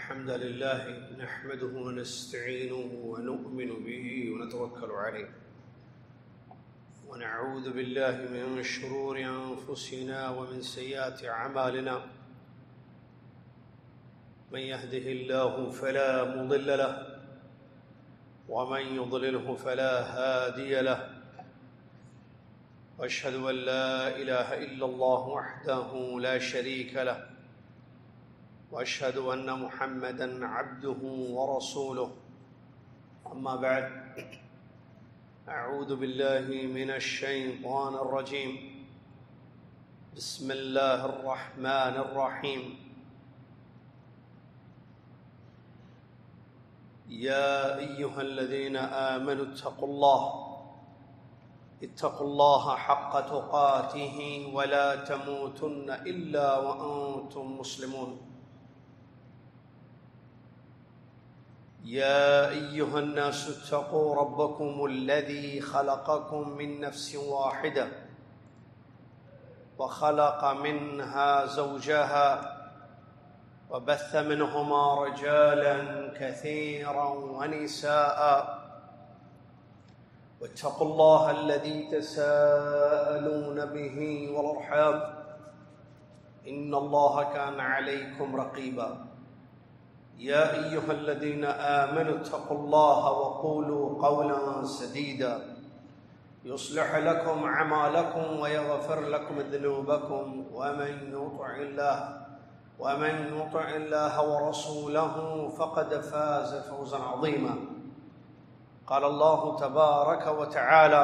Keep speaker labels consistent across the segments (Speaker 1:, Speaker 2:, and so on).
Speaker 1: الحمد لله نحمده ونستعينه ونؤمن به ونتوكل عليه ونعوذ بالله من شرور أنفسنا ومن سيئات أعمالنا من يهده الله فلا مضل له ومن يضلله فلا هادي له وأشهد أن لا إله إلا الله وحده لا شريك له وأشهد أن محمدًا عبده ورسوله أما بعد أعوذ بالله من الشيطان الرجيم بسم الله الرحمن الرحيم يا أيها الذين آمنوا اتقوا الله حق تقاته ولا تموتن إلا وأنتم مسلمون يا أيها الناس اتقوا ربكم الذي خلقكم من نفس واحدة وخلق منها زوجها وبث منهما رجالا كثيرا ونساء واتقوا الله الذي تساءلون به والأرحام إن الله كان عليكم رقيبا يا أيها الذين آمنوا اتقوا الله وقولوا قولا سديدا يصلح لكم أعمالكم ويغفر لكم ذنوبكم ومن يطع الله ورسوله فقد فاز فوزا عظيما قال الله تبارك وتعالى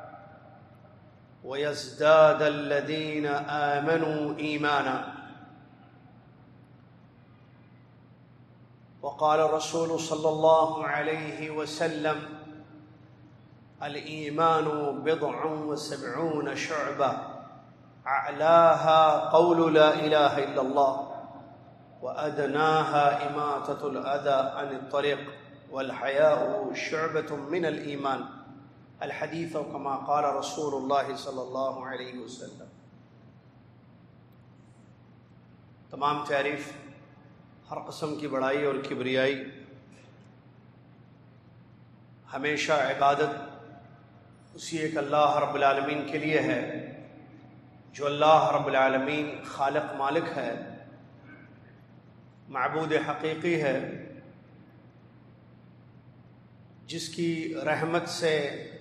Speaker 1: ويزداد الذين آمنوا إيمانا وقال الرسول صلى الله عليه وسلم الإيمان 70 شعبة أعلاها قول لا إله إلا الله وأدناها إماتة الأذى عن الطريق والحياء شعبة من الإيمان الحديث كما قال رسول الله صلى الله عليه وسلم۔ تمام تعریف، ہر قسم کی بڑائی اور کبریائی، ہمیشہ عبادت اسی ایک اللہ رب العالمین کے لیے ہے جو اللہ رب العالمین خالق مالک ہے، معبود حقیقی ہے، جس کی رحمت سے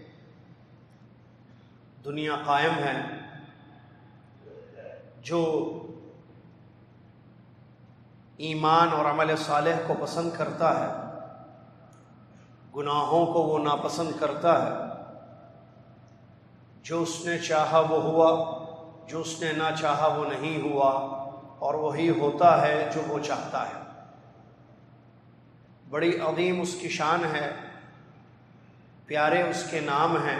Speaker 1: دنیا قائم ہے، جو ایمان اور عمل صالح کو پسند کرتا ہے، گناہوں کو وہ ناپسند کرتا ہے، جو اس نے چاہا وہ ہوا، جو اس نے نہ چاہا وہ نہیں ہوا، اور وہی ہوتا ہے جو وہ چاہتا ہے۔ بڑی عظیم اس کی شان ہے، پیارے اس کے نام ہیں،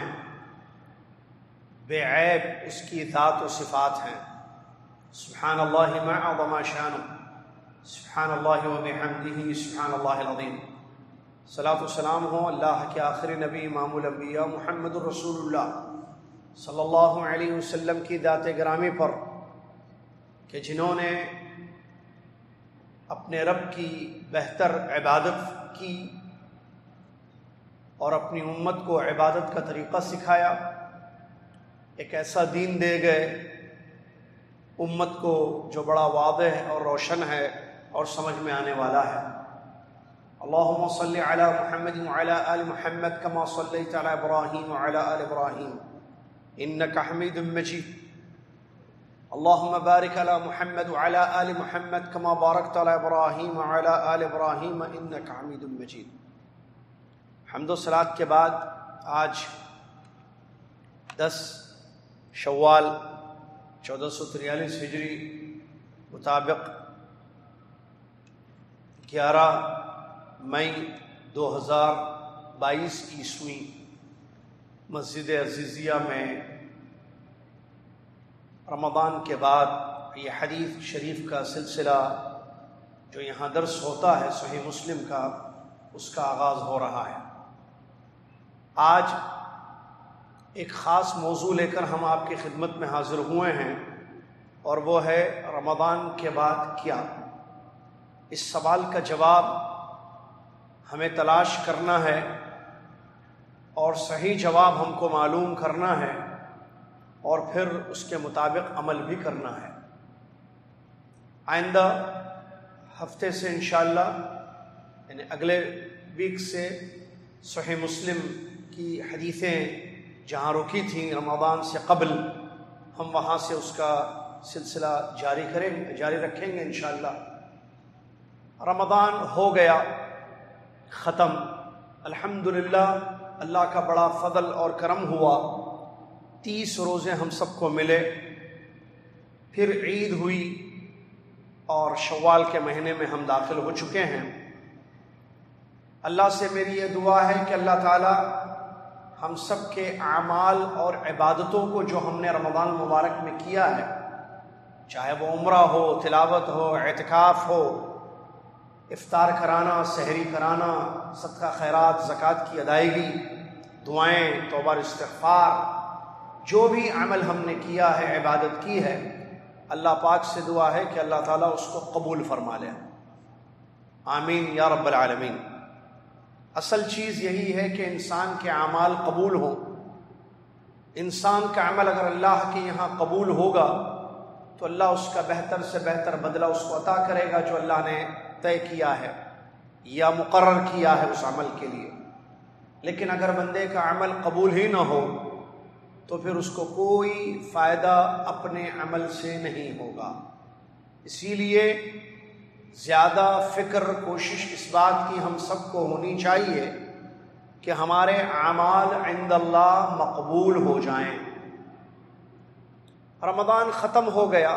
Speaker 1: بے عیب اس کی ذات و صفات ہیں۔ سبحان اللہ ما اعظم شانہ، سبحان اللہ و بحمدہ، سبحان اللہ العظیم۔ صلاۃ و سلام ہو اللہ کے آخری نبی امام الانبیاء محمد الرسول اللہ صلی اللہ علیہ وسلم کی ذات گرامی پر، کہ جنہوں نے اپنے رب کی بہتر عبادت کی اور اپنی امت کو عبادت کا طریقہ سکھایا، ایک ایسا دین دے گئے امت کو جو بڑا واضح اور روشن ہے اور سمجھ میں آنے والا ہے۔ اللہم صلی علی محمد وعلی آل محمد کما صلیت علی ابراہیم وعلی آل ابراہیم انک حمید مجید۔ اللہم بارک علی محمد وعلی آل محمد کما بارکت علی ابراہیم وعلی آل ابراہیم انک حمید مجید۔ حمد و صلات کے بعد آج 10 شوال 1443 ہجری مطابق 11 مئی 2022 عیسوی مسجد عزیزیہ میں رمضان کے بعد یہ حدیث شریف کا سلسلہ جو یہاں درس ہوتا ہے صحیح مسلم کا، اس کا آغاز ہو رہا ہے۔ آج ایک خاص موضوع لے کر ہم آپ کی خدمت میں حاضر ہوئے ہیں، اور وہ ہے رمضان کے بعد کیا۔ اس سوال کا جواب ہمیں تلاش کرنا ہے اور صحیح جواب ہم کو معلوم کرنا ہے اور پھر اس کے مطابق عمل بھی کرنا ہے۔ آئندہ ہفتے سے انشاءاللہ یعنی اگلے ویک سے صحیح مسلم کی حدیثیں جہاں رکی تھیں رمضان سے قبل، ہم وہاں سے اس کا سلسلہ جاری رکھیں گے انشاءاللہ۔ رمضان ہو گیا ختم، الحمدللہ اللہ کا بڑا فضل اور کرم ہوا، 30 روزے ہم سب کو ملے، پھر عید ہوئی اور شوال کے مہینے میں ہم داخل ہو چکے ہیں۔ اللہ سے میری یہ دعا ہے کہ اللہ تعالی ہم سب کے اعمال اور عبادتوں کو جو ہم نے رمضان مبارک میں کیا ہے، چاہے وہ عمرہ ہو، تلاوت ہو، اعتکاف ہو، افطار کرانا، سحری کرانا، صدقہ خیرات، زکوٰۃ کی ادائیگی، دعائیں، توبہ استغفار، جو بھی عمل ہم نے کیا ہے، عبادت کی ہے، اللہ پاک سے دعا ہے کہ اللہ تعالیٰ اس کو قبول فرما لے، آمین یا رب العالمین۔ اصل چیز یہی ہے کہ انسان کے اعمال قبول ہوں۔ انسان کا عمل اگر اللہ کے یہاں قبول ہوگا تو اللہ اس کا بہتر سے بہتر بدلہ اس کو عطا کرے گا جو اللہ نے طے کیا ہے یا مقرر کیا ہے اس عمل کے لیے۔ لیکن اگر بندے کا عمل قبول ہی نہ ہو تو پھر اس کو کوئی فائدہ اپنے عمل سے نہیں ہوگا۔ اسی لیے زیادہ فکر، کوشش اس بات کی ہم سب کو ہونی چاہیے کہ ہمارے اعمال عند اللہ مقبول ہو جائیں۔ رمضان ختم ہو گیا،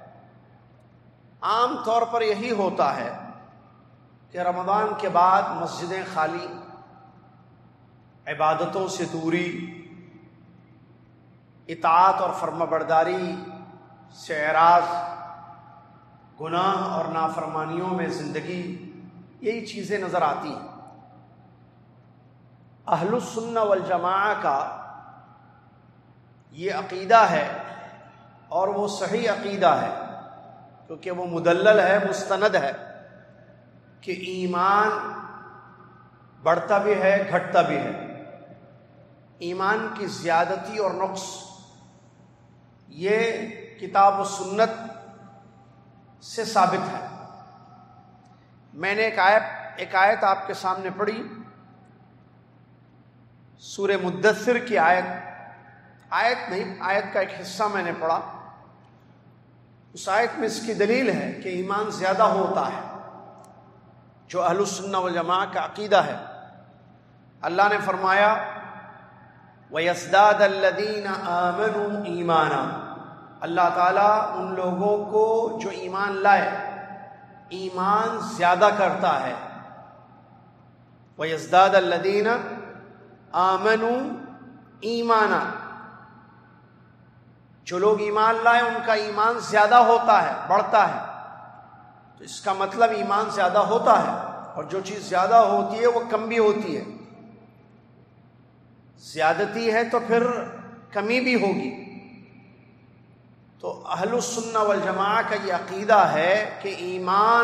Speaker 1: عام طور پر یہی ہوتا ہے کہ رمضان کے بعد مسجدیں خالی، عبادتوں سے دوری، اطاعت اور فرمانبرداری سے اعراض، گناہ اور نافرمانیوں میں زندگی، یہی چیزیں نظر آتی ہیں۔ اہل السنہ والجماعہ کا یہ عقیدہ ہے اور وہ صحیح عقیدہ ہے، کیونکہ وہ مدلل ہے، مستند ہے، کہ ایمان بڑھتا بھی ہے، گھٹتا بھی ہے۔ ایمان کی زیادتی اور نقص یہ کتاب و سنت سے ثابت ہے۔ میں نے ایک آیت آپ کے سامنے پڑھی، سورہ مدثر کی آیت کا ایک حصہ میں نے پڑھا۔ اس آیت میں اس کی دلیل ہے کہ ایمان زیادہ ہوتا ہے، جو اہل السنہ والجماعہ کا عقیدہ ہے۔ اللہ نے فرمایا وَيَزْدَادَ الَّذِينَ آمَنُوا إِيمَانًا، اللہ تعالیٰ ان لوگوں کو جو ایمان لائے ایمان زیادہ کرتا ہے۔ وَيَزْدَادَ الَّذِينَ آمَنُوا إِيمَانًا، جو لوگ ایمان لائے ان کا ایمان زیادہ ہوتا ہے، بڑھتا ہے۔ تو اس کا مطلب ایمان زیادہ ہوتا ہے، اور جو چیز زیادہ ہوتی ہے وہ کم بھی ہوتی ہے۔ زیادتی ہے تو پھر کمی بھی ہوگی۔ تو اہل السنہ والجماعہ کا یہ عقیدہ ہے کہ ایمان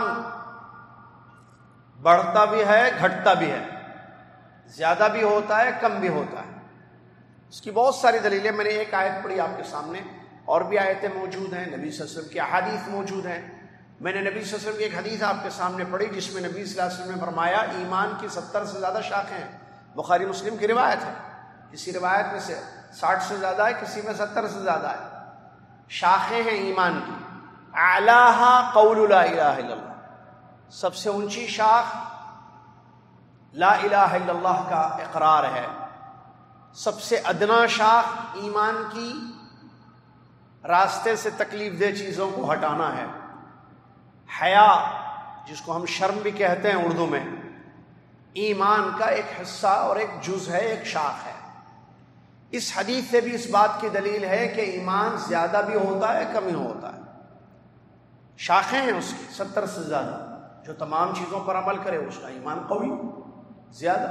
Speaker 1: بڑھتا بھی ہے، گھٹتا بھی ہے، زیادہ بھی ہوتا ہے، کم بھی ہوتا ہے۔ اس کی بہت ساری دلیلیں، میں نے ایک آیت پڑھی آپ کے سامنے، اور بھی آیتیں موجود ہیں، نبی صلی اللہ علیہ وسلم کی احادیث موجود ہیں۔ میں نے نبی صلی اللہ علیہ وسلم کی ایک حدیث آپ کے سامنے پڑھی جس میں نبی صلی اللہ علیہ وسلم نے فرمایا ایمان کی 70 سے زیادہ شاخیں ہیں۔ بخاری مسلم کی روایت ہے، کسی روایت میں سے 60 سے زیادہ ہے، کسی میں 70 سے زیادہ ہے۔ شاخیں ہیں ایمان کی، اعلیٰہا قول لا الہ الا اللہ، سب سے اونچی شاخ لا الہ الا اللہ کا اقرار ہے۔ سب سے ادنا شاخ ایمان کی راستے سے تکلیف دہ چیزوں کو ہٹانا ہے۔ حیا، جس کو ہم شرم بھی کہتے ہیں اردو میں، ایمان کا ایک حصہ اور ایک جز ہے، ایک شاخ ہے۔ اس حدیث سے بھی اس بات کی دلیل ہے کہ ایمان زیادہ بھی ہوتا ہے، کم ہی ہوتا ہے۔ شاخیں ہیں اس کی 70 سے زیادہ، جو تمام چیزوں پر عمل کرے اس کا ایمان قوی زیادہ۔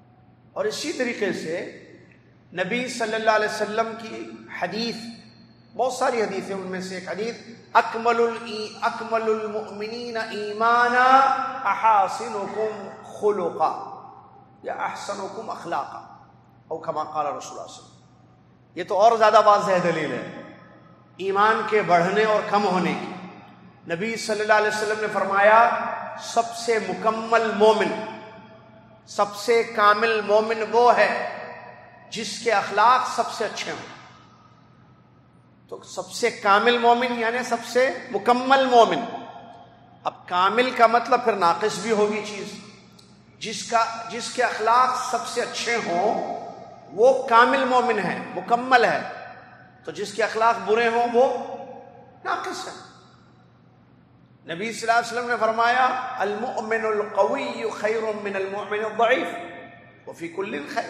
Speaker 1: اور اسی طریقے سے نبی صلی اللہ علیہ وسلم کی حدیث بہت ساری حدیثیں، ان میں سے ایک حدیث اکمل المؤمنین ایمانا احاسنکم خلقا یا احسنکم اخلاقا او کما قال رسول اللہ صلی اللہ علیہ وسلم. یہ تو اور زیادہ واضح دلیل ہے ایمان کے بڑھنے اور کم ہونے کی. نبی صلی اللہ علیہ وسلم نے فرمایا سب سے مکمل مومن، سب سے کامل مومن وہ ہے جس کے اخلاق سب سے اچھے ہوں. تو سب سے کامل مومن یعنی سب سے مکمل مومن. اب کامل کا مطلب پھر ناقص بھی ہوگی چیز. جس کے اخلاق سب سے اچھے ہوں وہ کامل مومن ہے، مکمل ہے. تو جس کے اخلاق برے ہوں وہ ناقص ہے. نبی صلی اللہ علیہ وسلم نے فرمایا المؤمن القوی خیر من المؤمن الضعیف وفی کل خیر.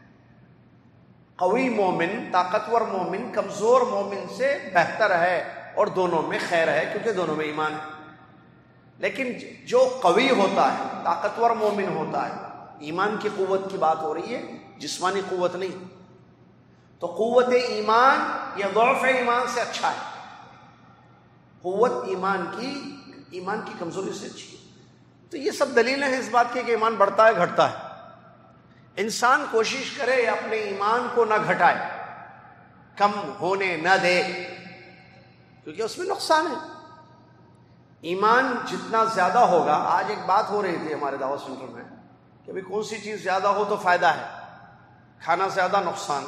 Speaker 1: قوی مومن، طاقتور مومن کمزور مومن سے بہتر ہے اور دونوں میں خیر ہے کیونکہ دونوں میں ایمان ہے. لیکن جو قوی ہوتا ہے، طاقتور مومن ہوتا ہے، ایمان کی قوت کی بات ہو رہی ہے، جسمانی قوت نہیں. تو قوت ایمان یا ضعف ایمان سے اچھا ہے. قوت ایمان کی کمزوری سے اچھی ہے. تو یہ سب دلیلیں ہیں اس بات کی کہ ایمان بڑھتا ہے گھٹتا ہے. انسان کوشش کرے اپنے ایمان کو نہ گھٹائے، کم ہونے نہ دے، کیونکہ اس میں نقصان ہے. ایمان جتنا زیادہ ہوگا، آج ایک بات ہو رہی تھی ہمارے دعوت سینٹر میں کہ بھی کون سی چیز زیادہ ہو تو فائدہ ہے. کھانا زیادہ نقصان،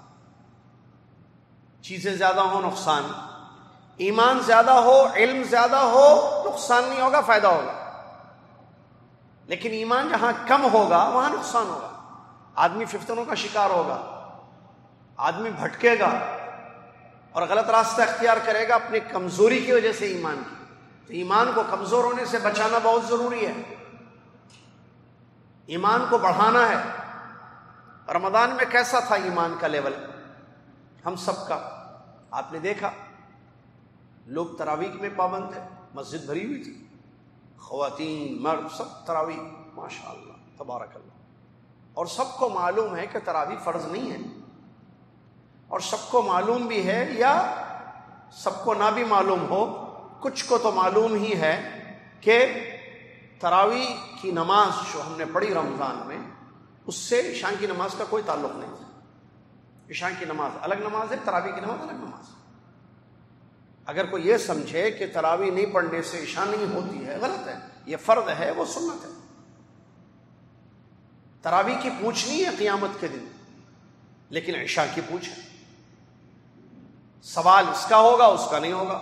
Speaker 1: چیزیں زیادہ ہو نقصان. ایمان زیادہ ہو، علم زیادہ ہو، نقصان نہیں ہوگا، فائدہ ہوگا. لیکن ایمان جہاں کم ہوگا وہاں نقصان ہوگا. آدمی فتنوں کا شکار ہوگا، آدمی بھٹکے گا اور غلط راستہ اختیار کرے گا اپنی کمزوری کی وجہ سے ایمان کی. تو ایمان کو کمزور ہونے سے بچانا بہت ضروری ہے. ایمان کو بڑھانا ہے. رمضان میں کیسا تھا ایمان کا لیول ہم سب کا؟ آپ نے دیکھا لوگ تراویح میں پابند تھے، مسجد بھری ہوئی تھی، خواتین مرد سب تراویح، ماشاء اللہ تبارک اللہ. اور سب کو معلوم ہے کہ تراویح فرض نہیں ہے، اور سب کو معلوم بھی ہے یا سب کو نہ بھی معلوم ہو، کچھ کو تو معلوم ہی ہے کہ تراویح کی نماز جو ہم نے پڑھی رمضان میں، اس سے عشاء کی نماز کا کوئی تعلق نہیں ہے. عشاء کی نماز الگ نماز ہے، تراویح کی نماز الگ نماز ہے. اگر کوئی یہ سمجھے کہ تراویح نہیں پڑھنے سے عشاء نہیں ہوتی ہے، غلط ہے. یہ فرض ہے، وہ سنت ہے. تراویح کی پوچھ نہیں ہے قیامت کے دن، لیکن عشاء کی پوچھ ہے. سوال اس کا ہوگا، اس کا نہیں ہوگا.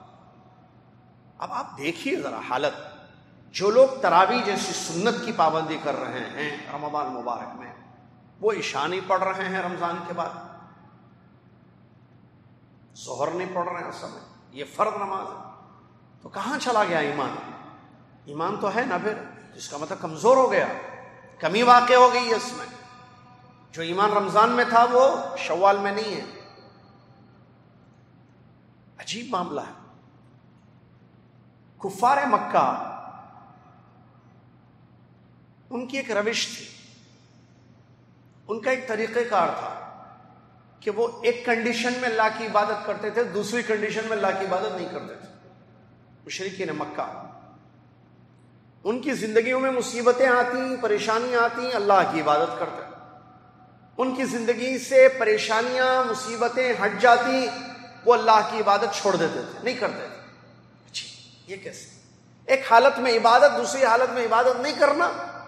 Speaker 1: اب آپ دیکھیے ذرا حالت. جو لوگ تراویح جیسی سنت کی پابندی کر رہے ہیں رمضان مبارک میں، وہ عشاء نہیں پڑھ رہے ہیں رمضان کے بعد، ظہر نہیں پڑھ رہے ہیں اصل میں، یہ فرض نماز ہے. تو کہاں چلا گیا ایمان؟ ایمان تو ہے نا پھر، جس کا مطلب کمزور ہو گیا، کمی واقع ہو گئی ہے اس میں. جو ایمان رمضان میں تھا وہ شوال میں نہیں ہے. عجیب معاملہ ہے. کفار مکہ ان کی ایک روش تھی، ان کا ایک طریقہ کار تھا کہ وہ ایک کنڈیشن میں اللہ کی عبادت کرتے تھے، دوسری کنڈیشن میں اللہ کی عبادت نہیں کرتے تھے. مشرکین مکہ، ان کی زندگیوں میں مصیبتیں آتی، پریشانیاں آتی، اللہ کی عبادت کرتے. ان کی زندگی سے پریشانیاں مصیبتیں ہٹ جاتی، وہ اللہ کی عبادت چھوڑ دیتے تھے، نہیں کرتے تھے. اچھا یہ کیسے؟ ایک حالت میں عبادت، دوسری حالت میں عبادت نہیں کرنا،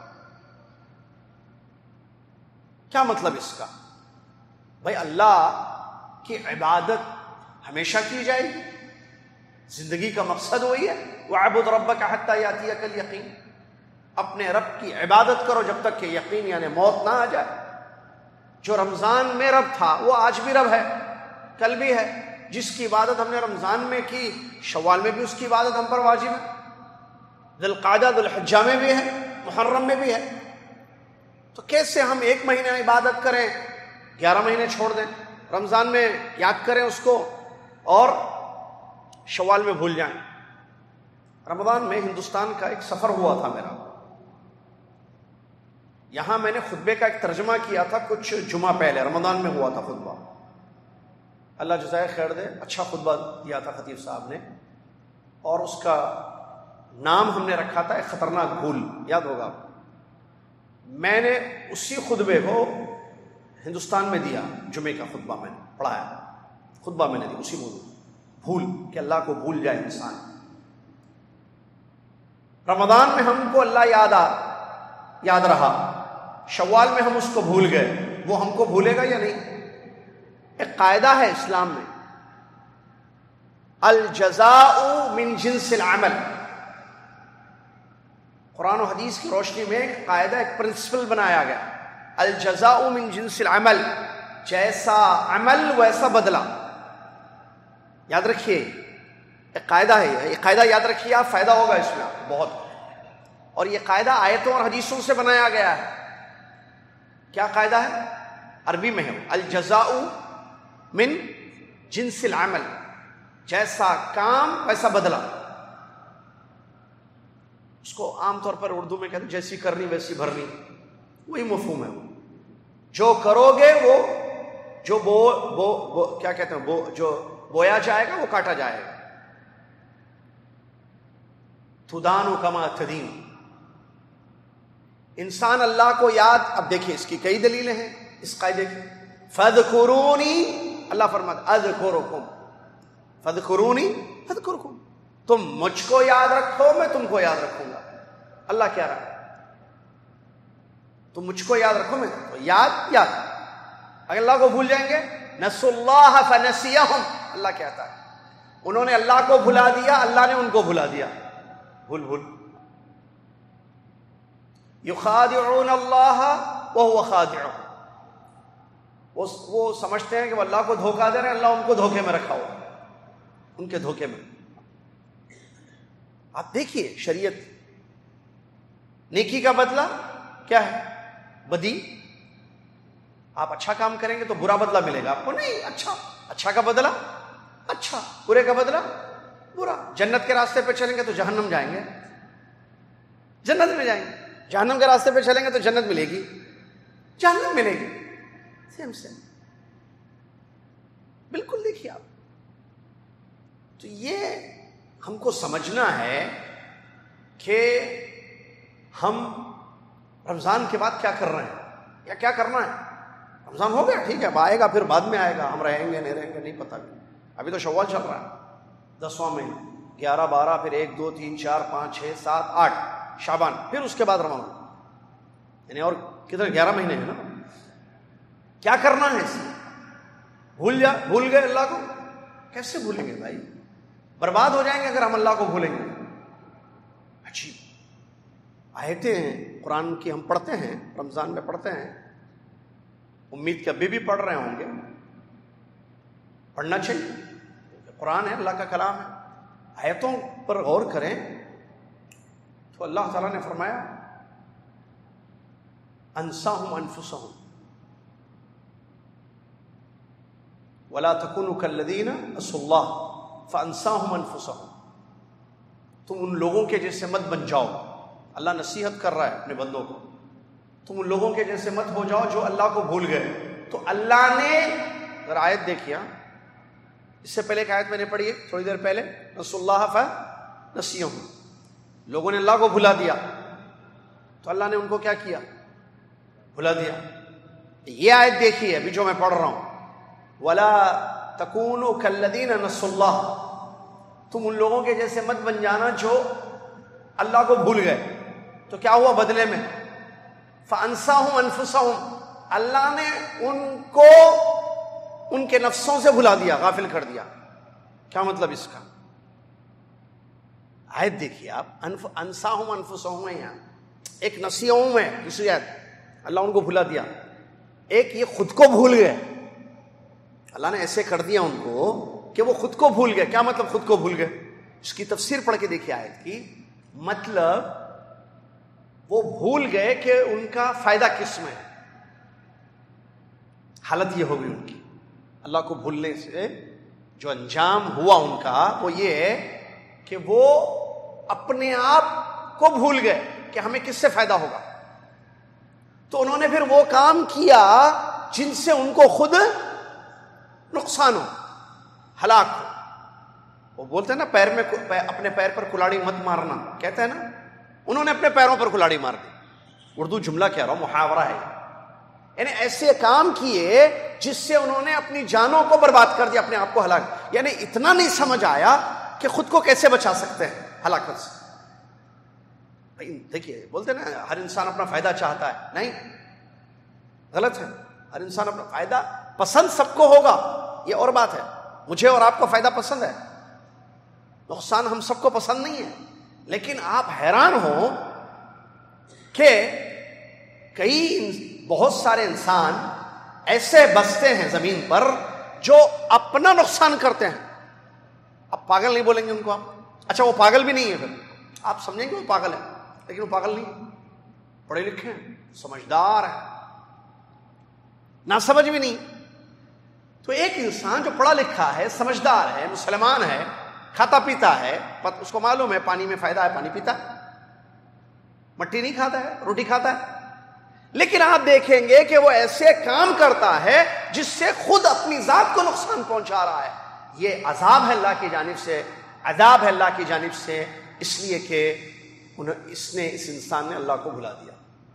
Speaker 1: کیا مطلب اس کا؟ بھائی اللہ کی عبادت ہمیشہ کی جائے گی، زندگی کا مقصد وہی ہے، وَاعْبُدْ رَبَّكَ حَتَّى يَأْتِيَكَ الْيَقِينُ. اپنے رب کی عبادت کرو جب تک کہ یقین یعنی موت نہ آ جائے. جو رمضان میں رب تھا وہ آج بھی رب ہے، کل بھی ہے. جس کی عبادت ہم نے رمضان میں کی، شوال میں بھی اس کی عبادت ہم پر واجب ہے، ذی القعدہ ذی الحجہ میں بھی ہے، محرم میں بھی ہے. تو کیسے ہم ایک مہینہ عبادت کریں، 11 مہینے چھوڑ دیں؟ رمضان میں یاد کریں اس کو اور شوال میں بھول جائیں. رمضان میں ہندوستان کا ایک سفر ہوا تھا میرا. یہاں میں نے خطبے کا ایک ترجمہ کیا تھا کچھ جمعہ پہلے، رمضان میں ہوا تھا خطبہ. اللہ جزائے خیر دے، اچھا خطبہ دیا تھا خطیب صاحب نے، اور اس کا نام ہم نے رکھا تھا ایک خطرناک بھول، یاد ہوگا. میں نے اسی خطبے کو ہندوستان میں دیا، جمعے کا خطبہ میں نے پڑھایا، خطبہ میں نے دیا اسی موضوع، بھول، کہ اللہ کو بھول جائے انسان. رمضان میں ہم کو اللہ یاد رہا، شوال میں ہم اس کو بھول گئے، وہ ہم کو بھولے گا یا نہیں؟ ایک قاعدہ ہے اسلام میں، الجزاء من جنس العمل. قرآن و حدیث کی روشنی میں ایک قاعدہ، ایک پرنسپل بنایا گیا، الجزاء من جنس العمل، جیسا عمل ویسا بدلہ. یاد رکھیے ایک قاعدہ ہے، یہ قاعدہ یاد رکھیے آپ، فائدہ ہوگا اس میں بہت. اور یہ قاعدہ آیتوں اور حدیثوں سے بنایا گیا ہے. کیا قاعدہ ہے؟ عربی میں ہے، الجزاء من جنس العمل، جیسا کام ویسا بدلہ. اس کو عام طور پر اردو میں کہتے ہیں جیسی کرنی ویسی بھرنی، وہی مفہوم ہے. جو کرو گے وہ جو کیا کہتے ہیں، جو بویا جائے گا وہ کاٹا جائے گا. تدان کما تدین. انسان اللہ کو یاد، اب دیکھیے اس کی کئی دلیلیں ہیں اس قاعدے کی. فاذکرونی، اللہ فرماتا اذکرکم، فاذکرونی اذکرکم، تم مجھ کو یاد رکھو میں تم کو یاد رکھوں گا. اللہ کہہ رہا ہے تم مجھ کو یاد رکھو میں تو یاد. اگر اللہ کو بھول جائیں گے، نسوا اللہ فنسیہم، اللہ کہتا ہے انہوں نے اللہ کو بھلا دیا، اللہ نے ان کو بھلا دیا. بھول یخادعون اللہ وہو خادعہم، وہ سمجھتے ہیں کہ وہ اللہ کو دھوکہ دے رہے ہیں، اللہ ان کو دھوکے میں رکھا ہوا، ان کے دھوکے میں. آپ دیکھیے شریعت، نیکی کا بدلہ کیا ہے؟ بدی. آپ اچھا کام کریں گے تو برا بدلہ ملے گا آپ کو، نہیں، اچھا کا بدلہ اچھا، برے کا بدلہ برا. جنت کے راستے پہ چلیں گے تو جہنم جائیں گے، جنت میں جائیں گے. جہنم کے راستے پہ چلیں گے تو جنت ملے گی، جہنم ملے گی. سیم بالکل. دیکھیے آپ، تو یہ ہم کو سمجھنا ہے کہ ہم رمضان کے بعد کیا کر رہے ہیں یا کیا کرنا ہے. رمضان ہو گیا، ٹھیک ہے، اب آئے گا، پھر بعد میں آئے گا، ہم رہیں گے نہیں رہیں گے نہیں پتہ. ابھی تو شوال چل رہا ہے، 10واں مہینہ، 11 12، پھر 1 2 3 4 5 6 7 8 شعبان، پھر اس کے بعد رمضان، یعنی اور کتنے 11 مہینے ہیں نا. کیا کرنا ہے اس میں؟ بھول گئے اللہ کو. کیسے بھولیں گے بھائی؟ برباد ہو جائیں گے اگر ہم اللہ کو بھولیں گے. عجیب آیتیں ہیں قرآن کی، ہم پڑھتے ہیں، رمضان میں پڑھتے ہیں. امید کہ ابھی بھی پڑھ رہے ہوں گے، پڑھنا چاہیے. قرآن ہے، اللہ کا کلام ہے. آیتوں پر غور کریں تو اللہ تعالیٰ نے فرمایا انساہم انفسہم ولا تکونوا کالذین نسوا اللہ فانساہم انفسہم. تم ان لوگوں کے جیسے مت بن جاؤ. اللہ نصیحت کر رہا ہے اپنے بندوں کو، تم ان لوگوں کے جیسے مت ہو جاؤ جو اللہ کو بھول گئے. تو اللہ نے، اگر آیت دیکھیا، اس سے پہلے ایک آیت میں نے پڑھی ہے تھوڑی دیر پہلے، نسوا اللہ فنسیہم، لوگوں نے اللہ کو بھلا دیا تو اللہ نے ان کو کیا کیا؟ بھلا دیا. یہ آیت دیکھیے ابھی جو میں پڑھ رہا ہوں، ولا تکونوا کالذین نسوا اللہ، تم ان لوگوں کے جیسے مت بن جانا جو اللہ کو بھول گئے. تو کیا ہوا بدلے میں؟ فانساہم انفسہم، اللہ نے ان کو ان کے نفسوں سے بھلا دیا، غافل کر دیا. کیا مطلب اس کا؟ آیت دیکھیے آپ، انساہم انفسہم ہے، یہاں ایک نسیہم ہے، دوسری آیت اللہ ان کو بھلا دیا. ایک یہ خود کو بھول گئے، اللہ نے ایسے کر دیا ان کو کہ وہ خود کو بھول گئے. کیا مطلب خود کو بھول گئے؟ اس کی تفسیر پڑھ کے دیکھیے آیت کی. مطلب وہ بھول گئے کہ ان کا فائدہ کس میں ہے. حالت یہ ہوگی ان کی اللہ کو بھولنے سے جو انجام ہوا ان کا وہ یہ ہے کہ وہ اپنے آپ کو بھول گئے کہ ہمیں کس سے فائدہ ہوگا. تو انہوں نے پھر وہ کام کیا جن سے ان کو خود نقصان ہو. ہلاک ہو. وہ بولتے ہیں نا پیر میں اپنے پیر پر کلاڑی مت مارنا, کہتے ہیں نا, انہوں نے اپنے پیروں پر کلاڑی مار دی. اردو جملہ کہہ رہا ہوں, محاورہ ہے. یعنی ایسے کام کیے جس سے انہوں نے اپنی جانوں کو برباد کر دیا, اپنے آپ کو ہلاک. یعنی اتنا نہیں سمجھ آیا کہ خود کو کیسے بچا سکتے ہیں ہلاکت سے. دیکھیے بولتے ہیں نا ہر انسان اپنا فائدہ چاہتا ہے, نہیں, غلط ہے. ہر انسان اپنا فائدہ پسند سب کو ہوگا, یہ اور بات ہے. مجھے اور آپ کو فائدہ پسند ہے, نقصان ہم سب کو پسند نہیں ہے. لیکن آپ حیران ہو کہ بہت سارے انسان ایسے بستے ہیں زمین پر جو اپنا نقصان کرتے ہیں. اب پاگل نہیں بولیں گے ان کو آپ, اچھا وہ پاگل بھی نہیں ہے, پھر آپ سمجھیں گے وہ پاگل ہے, لیکن وہ پاگل نہیں, پڑھے لکھے ہیں, سمجھدار ہیں, نہ سمجھ بھی نہیں. تو ایک انسان جو پڑھا لکھا ہے, سمجھدار ہے, مسلمان ہے, کھاتا پیتا ہے, اس کو معلوم ہے پانی میں فائدہ ہے, پانی پیتا ہے, مٹی نہیں کھاتا ہے, روٹی کھاتا ہے. لیکن آپ دیکھیں گے کہ وہ ایسے کام کرتا ہے جس سے خود اپنی ذات کو نقصان پہنچا رہا ہے. یہ عذاب ہے اللہ کی جانب سے, عذاب ہے اللہ کی جانب سے, اس لیے کہ اس انسان نے اللہ کو بھلا دیا.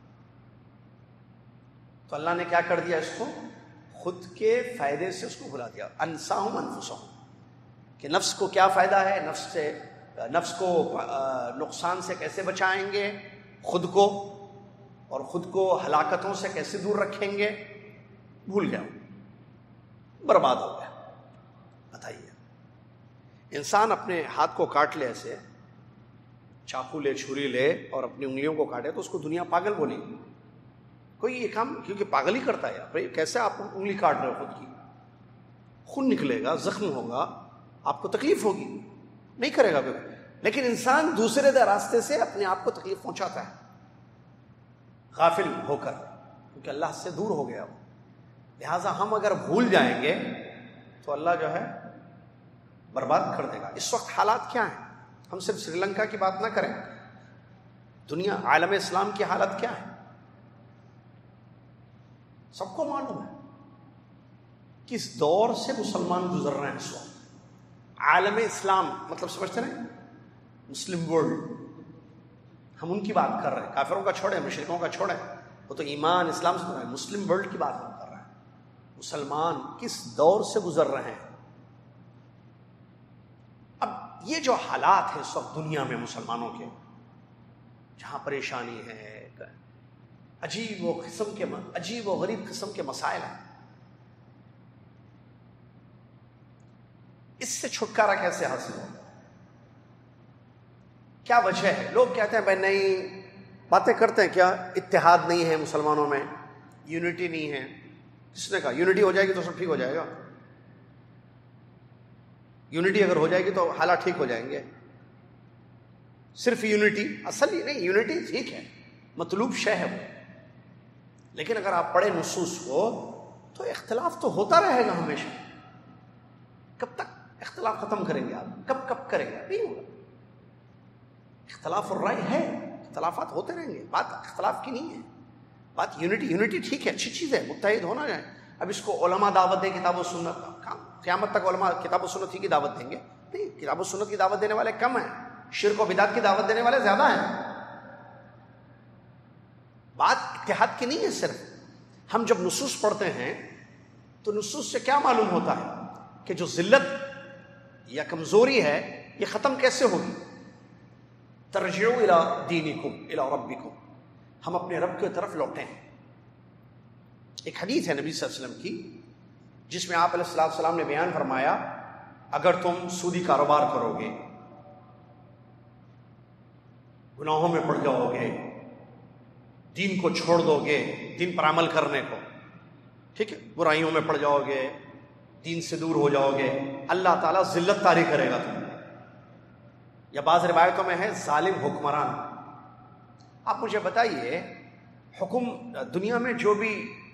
Speaker 1: تو اللہ نے کیا کر دیا, اس کو خود کے فائدے سے اس کو بھلا دیا. انساہم انفسہم, کہ نفس کو کیا فائدہ ہے, نفس کو نقصان سے کیسے بچائیں گے خود کو, اور خود کو ہلاکتوں سے کیسے دور رکھیں گے, بھول گیا, برباد ہو گیا. بتائیے, انسان اپنے ہاتھ کو کاٹ لے, ایسے چاقو لے, چھری لے اور اپنی انگلیوں کو کاٹے تو اس کو دنیا پاگل بولے گی. کوئی یہ کام کیونکہ پاگل ہی کرتا ہے. بھائی کیسے آپ انگلی کاٹ رہے ہو خود کی, خون نکلے گا, زخم ہوگا, آپ کو تکلیف ہوگی, نہیں کرے گا کوئی. لیکن انسان دوسرے راستے سے اپنے آپ کو تکلیف پہنچاتا ہے غافل ہو کر, کیونکہ اللہ سے دور ہو گیا. لہٰذا ہم اگر بھول جائیں گے تو اللہ جو ہے برباد کر دے گا. اس وقت حالات کیا ہیں, ہم صرف سری لنکا کی بات نہ کریں, دنیا عالم اسلام کی حالت کیا ہے سب کو معلوم ہے. کس دور سے مسلمان گزر رہے ہیں اس وقت. عالم اسلام مطلب سمجھتے ہیں, مسلم ورلڈ, ہم ان کی بات کر رہے ہیں. کافروں کا چھوڑیں, مشرکوں کا چھوڑیں, وہ تو ایمان اسلام سے رہے ہیں. مسلم ورلڈ کی بات ہم کر رہے ہیں. مسلمان کس دور سے گزر رہے ہیں. اب یہ جو حالات ہیں اس وقت دنیا میں مسلمانوں کے, جہاں پریشانی ہے, عجیب و غریب قسم کے مسائل ہیں, اس سے چھٹکارا کیسے حاصل ہو, کیا وجہ ہے؟ لوگ کہتے ہیں بھائی نہیں, باتیں کرتے ہیں, کیا اتحاد نہیں ہے مسلمانوں میں, یونٹی نہیں ہے. کس نے کہا یونٹی ہو جائے گی تو سب ٹھیک ہو جائے گا؟ یونٹی اگر ہو جائے گی تو حالات ٹھیک ہو جائیں گے. صرف یونٹی اصل ہی نہیں, یونٹی ٹھیک ہے, مطلوب شے ہے وہ, لیکن اگر آپ پڑھیں نصوص کو تو اختلاف تو ہوتا رہے گا ہمیشہ. کب تک اختلاف ختم کریں گے آپ, کب کریں گے؟ نہیں ہوگا. اختلاف الرائے ہے, اختلافات ہوتے رہیں گے, بات اختلاف کی نہیں ہے, بات یونٹی ٹھیک ہے, اچھی چیز ہے, متحد ہونا ہے. اب اس کو علماء دعوت دیں, کتاب و سنت, قیامت تک علماء کتاب و سنت ہی کی دعوت دیں گے؟ نہیں, کتاب و سنت کی دعوت دینے والے کم ہیں, شرک و بدعت کی دعوت دینے والے زیادہ ہیں. بات اتحاد کی نہیں ہے. صرف ہم جب نصوص پڑھتے ہیں تو نصوص سے کیا معلوم ہوتا ہے کہ جو ذلت یا کمزوری ہے یہ ختم کیسے ہوگی. ترجعوا الى دینکم الى ربکم, ہم اپنے رب کی طرف لوٹیں. ایک حدیث ہے نبی صلی اللہ علیہ وسلم کی جس میں آپ علیہ السلام نے بیان فرمایا, اگر تم سودی کاروبار کرو گے, گناہوں میں پڑ جاؤ گے, دین کو چھوڑ دو گے, دین پر عمل کرنے کو, ٹھیک ہے, برائیوں میں پڑ جاؤ گے, دین سے دور ہو جاؤ گے, اللہ تعالیٰ ذلت طاری کرے گا تمہیں. یا بعض روایتوں میں ہے ظالم حکمران. آپ مجھے بتائیے, حکم دنیا میں جو بھی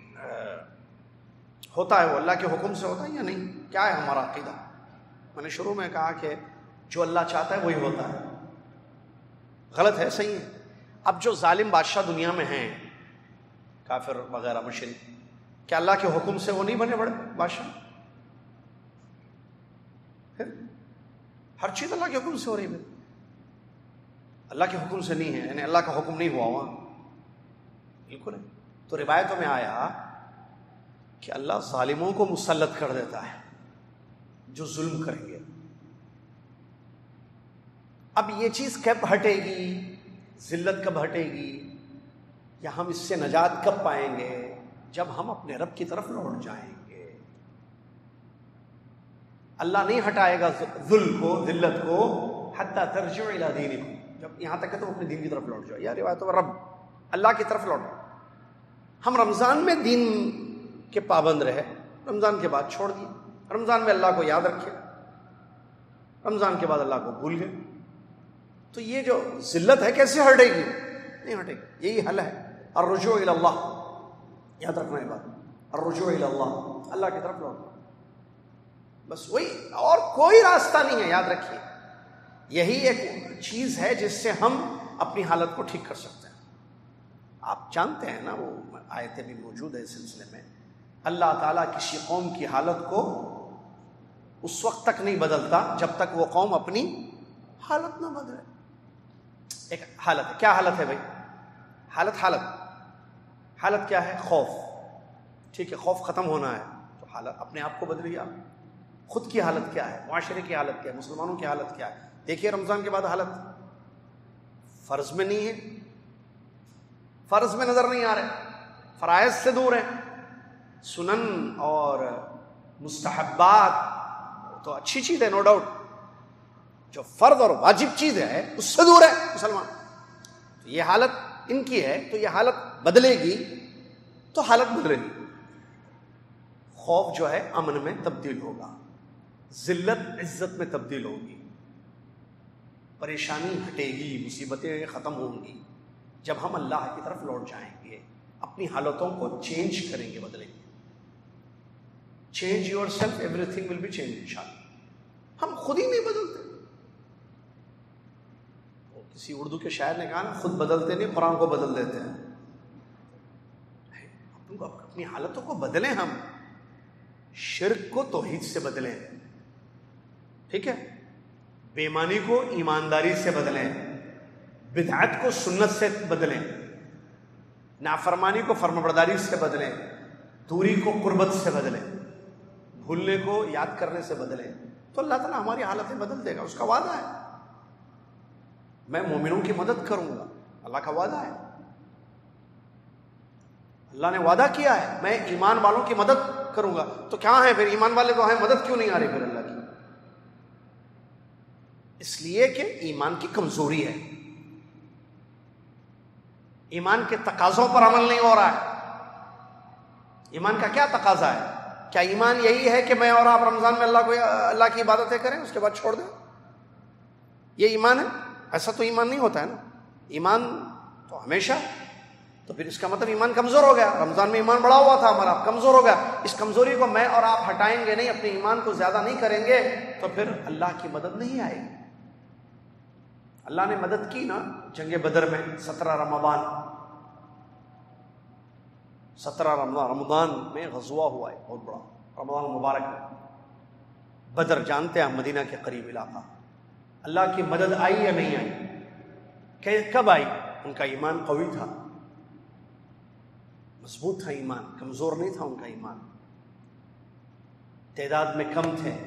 Speaker 1: ہوتا ہے وہ اللہ کے حکم سے ہوتا ہے یا نہیں؟ کیا ہے ہمارا عقیدہ؟ میں نے شروع میں کہا کہ جو اللہ چاہتا ہے وہی ہوتا ہے. غلط ہے؟ صحیح ہے. اب جو ظالم بادشاہ دنیا میں ہیں, کافر وغیرہ مشرک, کیا اللہ کے حکم سے وہ نہیں بنے بڑے بادشاہ؟ پھر ہر چیز اللہ کے حکم سے ہو رہی ہے، اللہ کے حکم سے نہیں ہے، یعنی اللہ کا حکم نہیں ہوا وہاں، بالکل ہے۔ تو روایتوں میں آیا کہ اللہ ظالموں کو مسلط کر دیتا ہے جو ظلم کریں گے۔ اب یہ چیز کب ہٹے گی، ذلت کب ہٹے گی، یا ہم اس سے نجات کب پائیں گے؟ جب ہم اپنے رب کی طرف لوٹ جائیں گے۔ اللہ نہیں ہٹائے گا ذل کو، ذلت کو، حتی ترجعوا الی دینکم، جب یہاں تک کہ تم اپنے دین کی طرف لوٹ جاؤ۔ یا روایتوں میں رب، اللہ کی طرف لوٹ۔ ہم رمضان میں دین کے پابند رہے، رمضان کے بعد چھوڑ دیے، رمضان میں اللہ کو یاد رکھے، رمضان کے بعد اللہ کو بھول گئے، تو یہ جو ذلت ہے کیسے ہٹے گی؟ نہیں ہٹے گی۔ یہی حل ہے، الرجوع الی اللہ، یاد رکھنا ہے بات، الرجوع الی اللہ، اللہ کی طرف لوٹ، بس وہی، اور کوئی راستہ نہیں ہے، یاد رکھیے۔ یہی ایک چیز ہے جس سے ہم اپنی حالت کو ٹھیک کر سکتے ہیں۔ آپ جانتے ہیں نا، وہ آیتیں بھی موجود ہے اس سلسلے میں، اللہ تعالیٰ کسی قوم کی حالت کو اس وقت تک نہیں بدلتا جب تک وہ قوم اپنی حالت نہ بدلے۔ ایک حالت ہے، کیا حالت ہے بھائی؟ حالت کیا ہے؟ خوف، ٹھیک ہے، خوف ختم ہونا ہے تو حالت اپنے آپ کو بدلیے۔ آپ خود کی حالت کیا ہے، معاشرے کی حالت کیا ہے، مسلمانوں کی حالت کیا ہے؟ دیکھیے رمضان کے بعد حالت فرض میں نہیں ہے، فرض میں نظر نہیں آ رہے، فرائض سے دور ہیں، سنن اور مستحبات تو اچھی چیز ہے، نو ڈاؤٹ، جو فرض اور واجب چیز ہے اس سے دور ہے مسلمان۔ تو یہ حالت ان کی ہے، تو یہ حالت بدلے گی تو حالت بدلے گی۔ خوف جو ہے امن میں تبدیل ہوگا، ذلت عزت میں تبدیل ہوگی، پریشانی ہٹے گی، مصیبتیں ختم ہوں گی جب ہم اللہ کی طرف لوٹ جائیں گے، اپنی حالتوں کو چینج کریں گے، بدلیں گے۔ Change yourself, everything will be change انشاءاللہ۔ ہم خود ہی نہیں بدلتے۔ کسی اردو کے شاعر نے کہا نا، خود بدلتے نہیں، قرآن کو بدل دیتے ہیں۔ اپنی حالتوں کو بدلیں، ہم شرک کو توحید سے بدلیں، ٹھیک ہے، بے ایمانی کو ایمانداری سے بدلیں، بدعت کو سنت سے بدلیں، نافرمانی کو فرمانبرداری سے بدلیں، دوری کو قربت سے بدلیں، بھولنے کو یاد کرنے سے بدلیں، تو اللہ تعالیٰ ہماری حالتیں بدل دے گا، اس کا وعدہ ہے۔ میں مومنوں کی مدد کروں گا، اللہ کا وعدہ ہے، اللہ نے وعدہ کیا ہے میں ایمان والوں کی مدد کروں گا۔ تو کیا ہے پھر، ایمان والے تو ہیں، مدد کیوں نہیں آ رہی پھر اللہ کی؟ اس لیے کہ ایمان کی کمزوری ہے، ایمان کے تقاضوں پر عمل نہیں ہو رہا ہے۔ ایمان کا کیا تقاضا ہے؟ کیا ایمان یہی ہے کہ میں اور آپ رمضان میں اللہ کی عبادتیں کریں اس کے بعد چھوڑ دیں؟ یہ ایمان ہے؟ ایسا تو ایمان نہیں ہوتا ہے نا، ایمان تو ہمیشہ، تو پھر اس کا مطلب ایمان کمزور ہو گیا۔ رمضان میں ایمان بڑا ہوا تھا ہمارا، کمزور ہو گیا۔ اس کمزوری کو میں اور آپ ہٹائیں گے نہیں، اپنے ایمان کو زیادہ نہیں کریں گے، تو پھر اللہ کی مدد نہیں آئے گی۔ اللہ نے مدد کی نا جنگ بدر میں، 17 رمضان میں غزوہ ہوا ہے بہت بڑا، رمضان المبارک میں۔ بدر جانتے ہیں مدینہ کے قریب علاقہ، اللہ کی مدد آئی یا نہیں آئی؟ کب آئی؟ ان کا ایمان قوی تھا، مضبوط تھا ایمان، کمزور نہیں تھا ان کا ایمان، تعداد میں کم تھے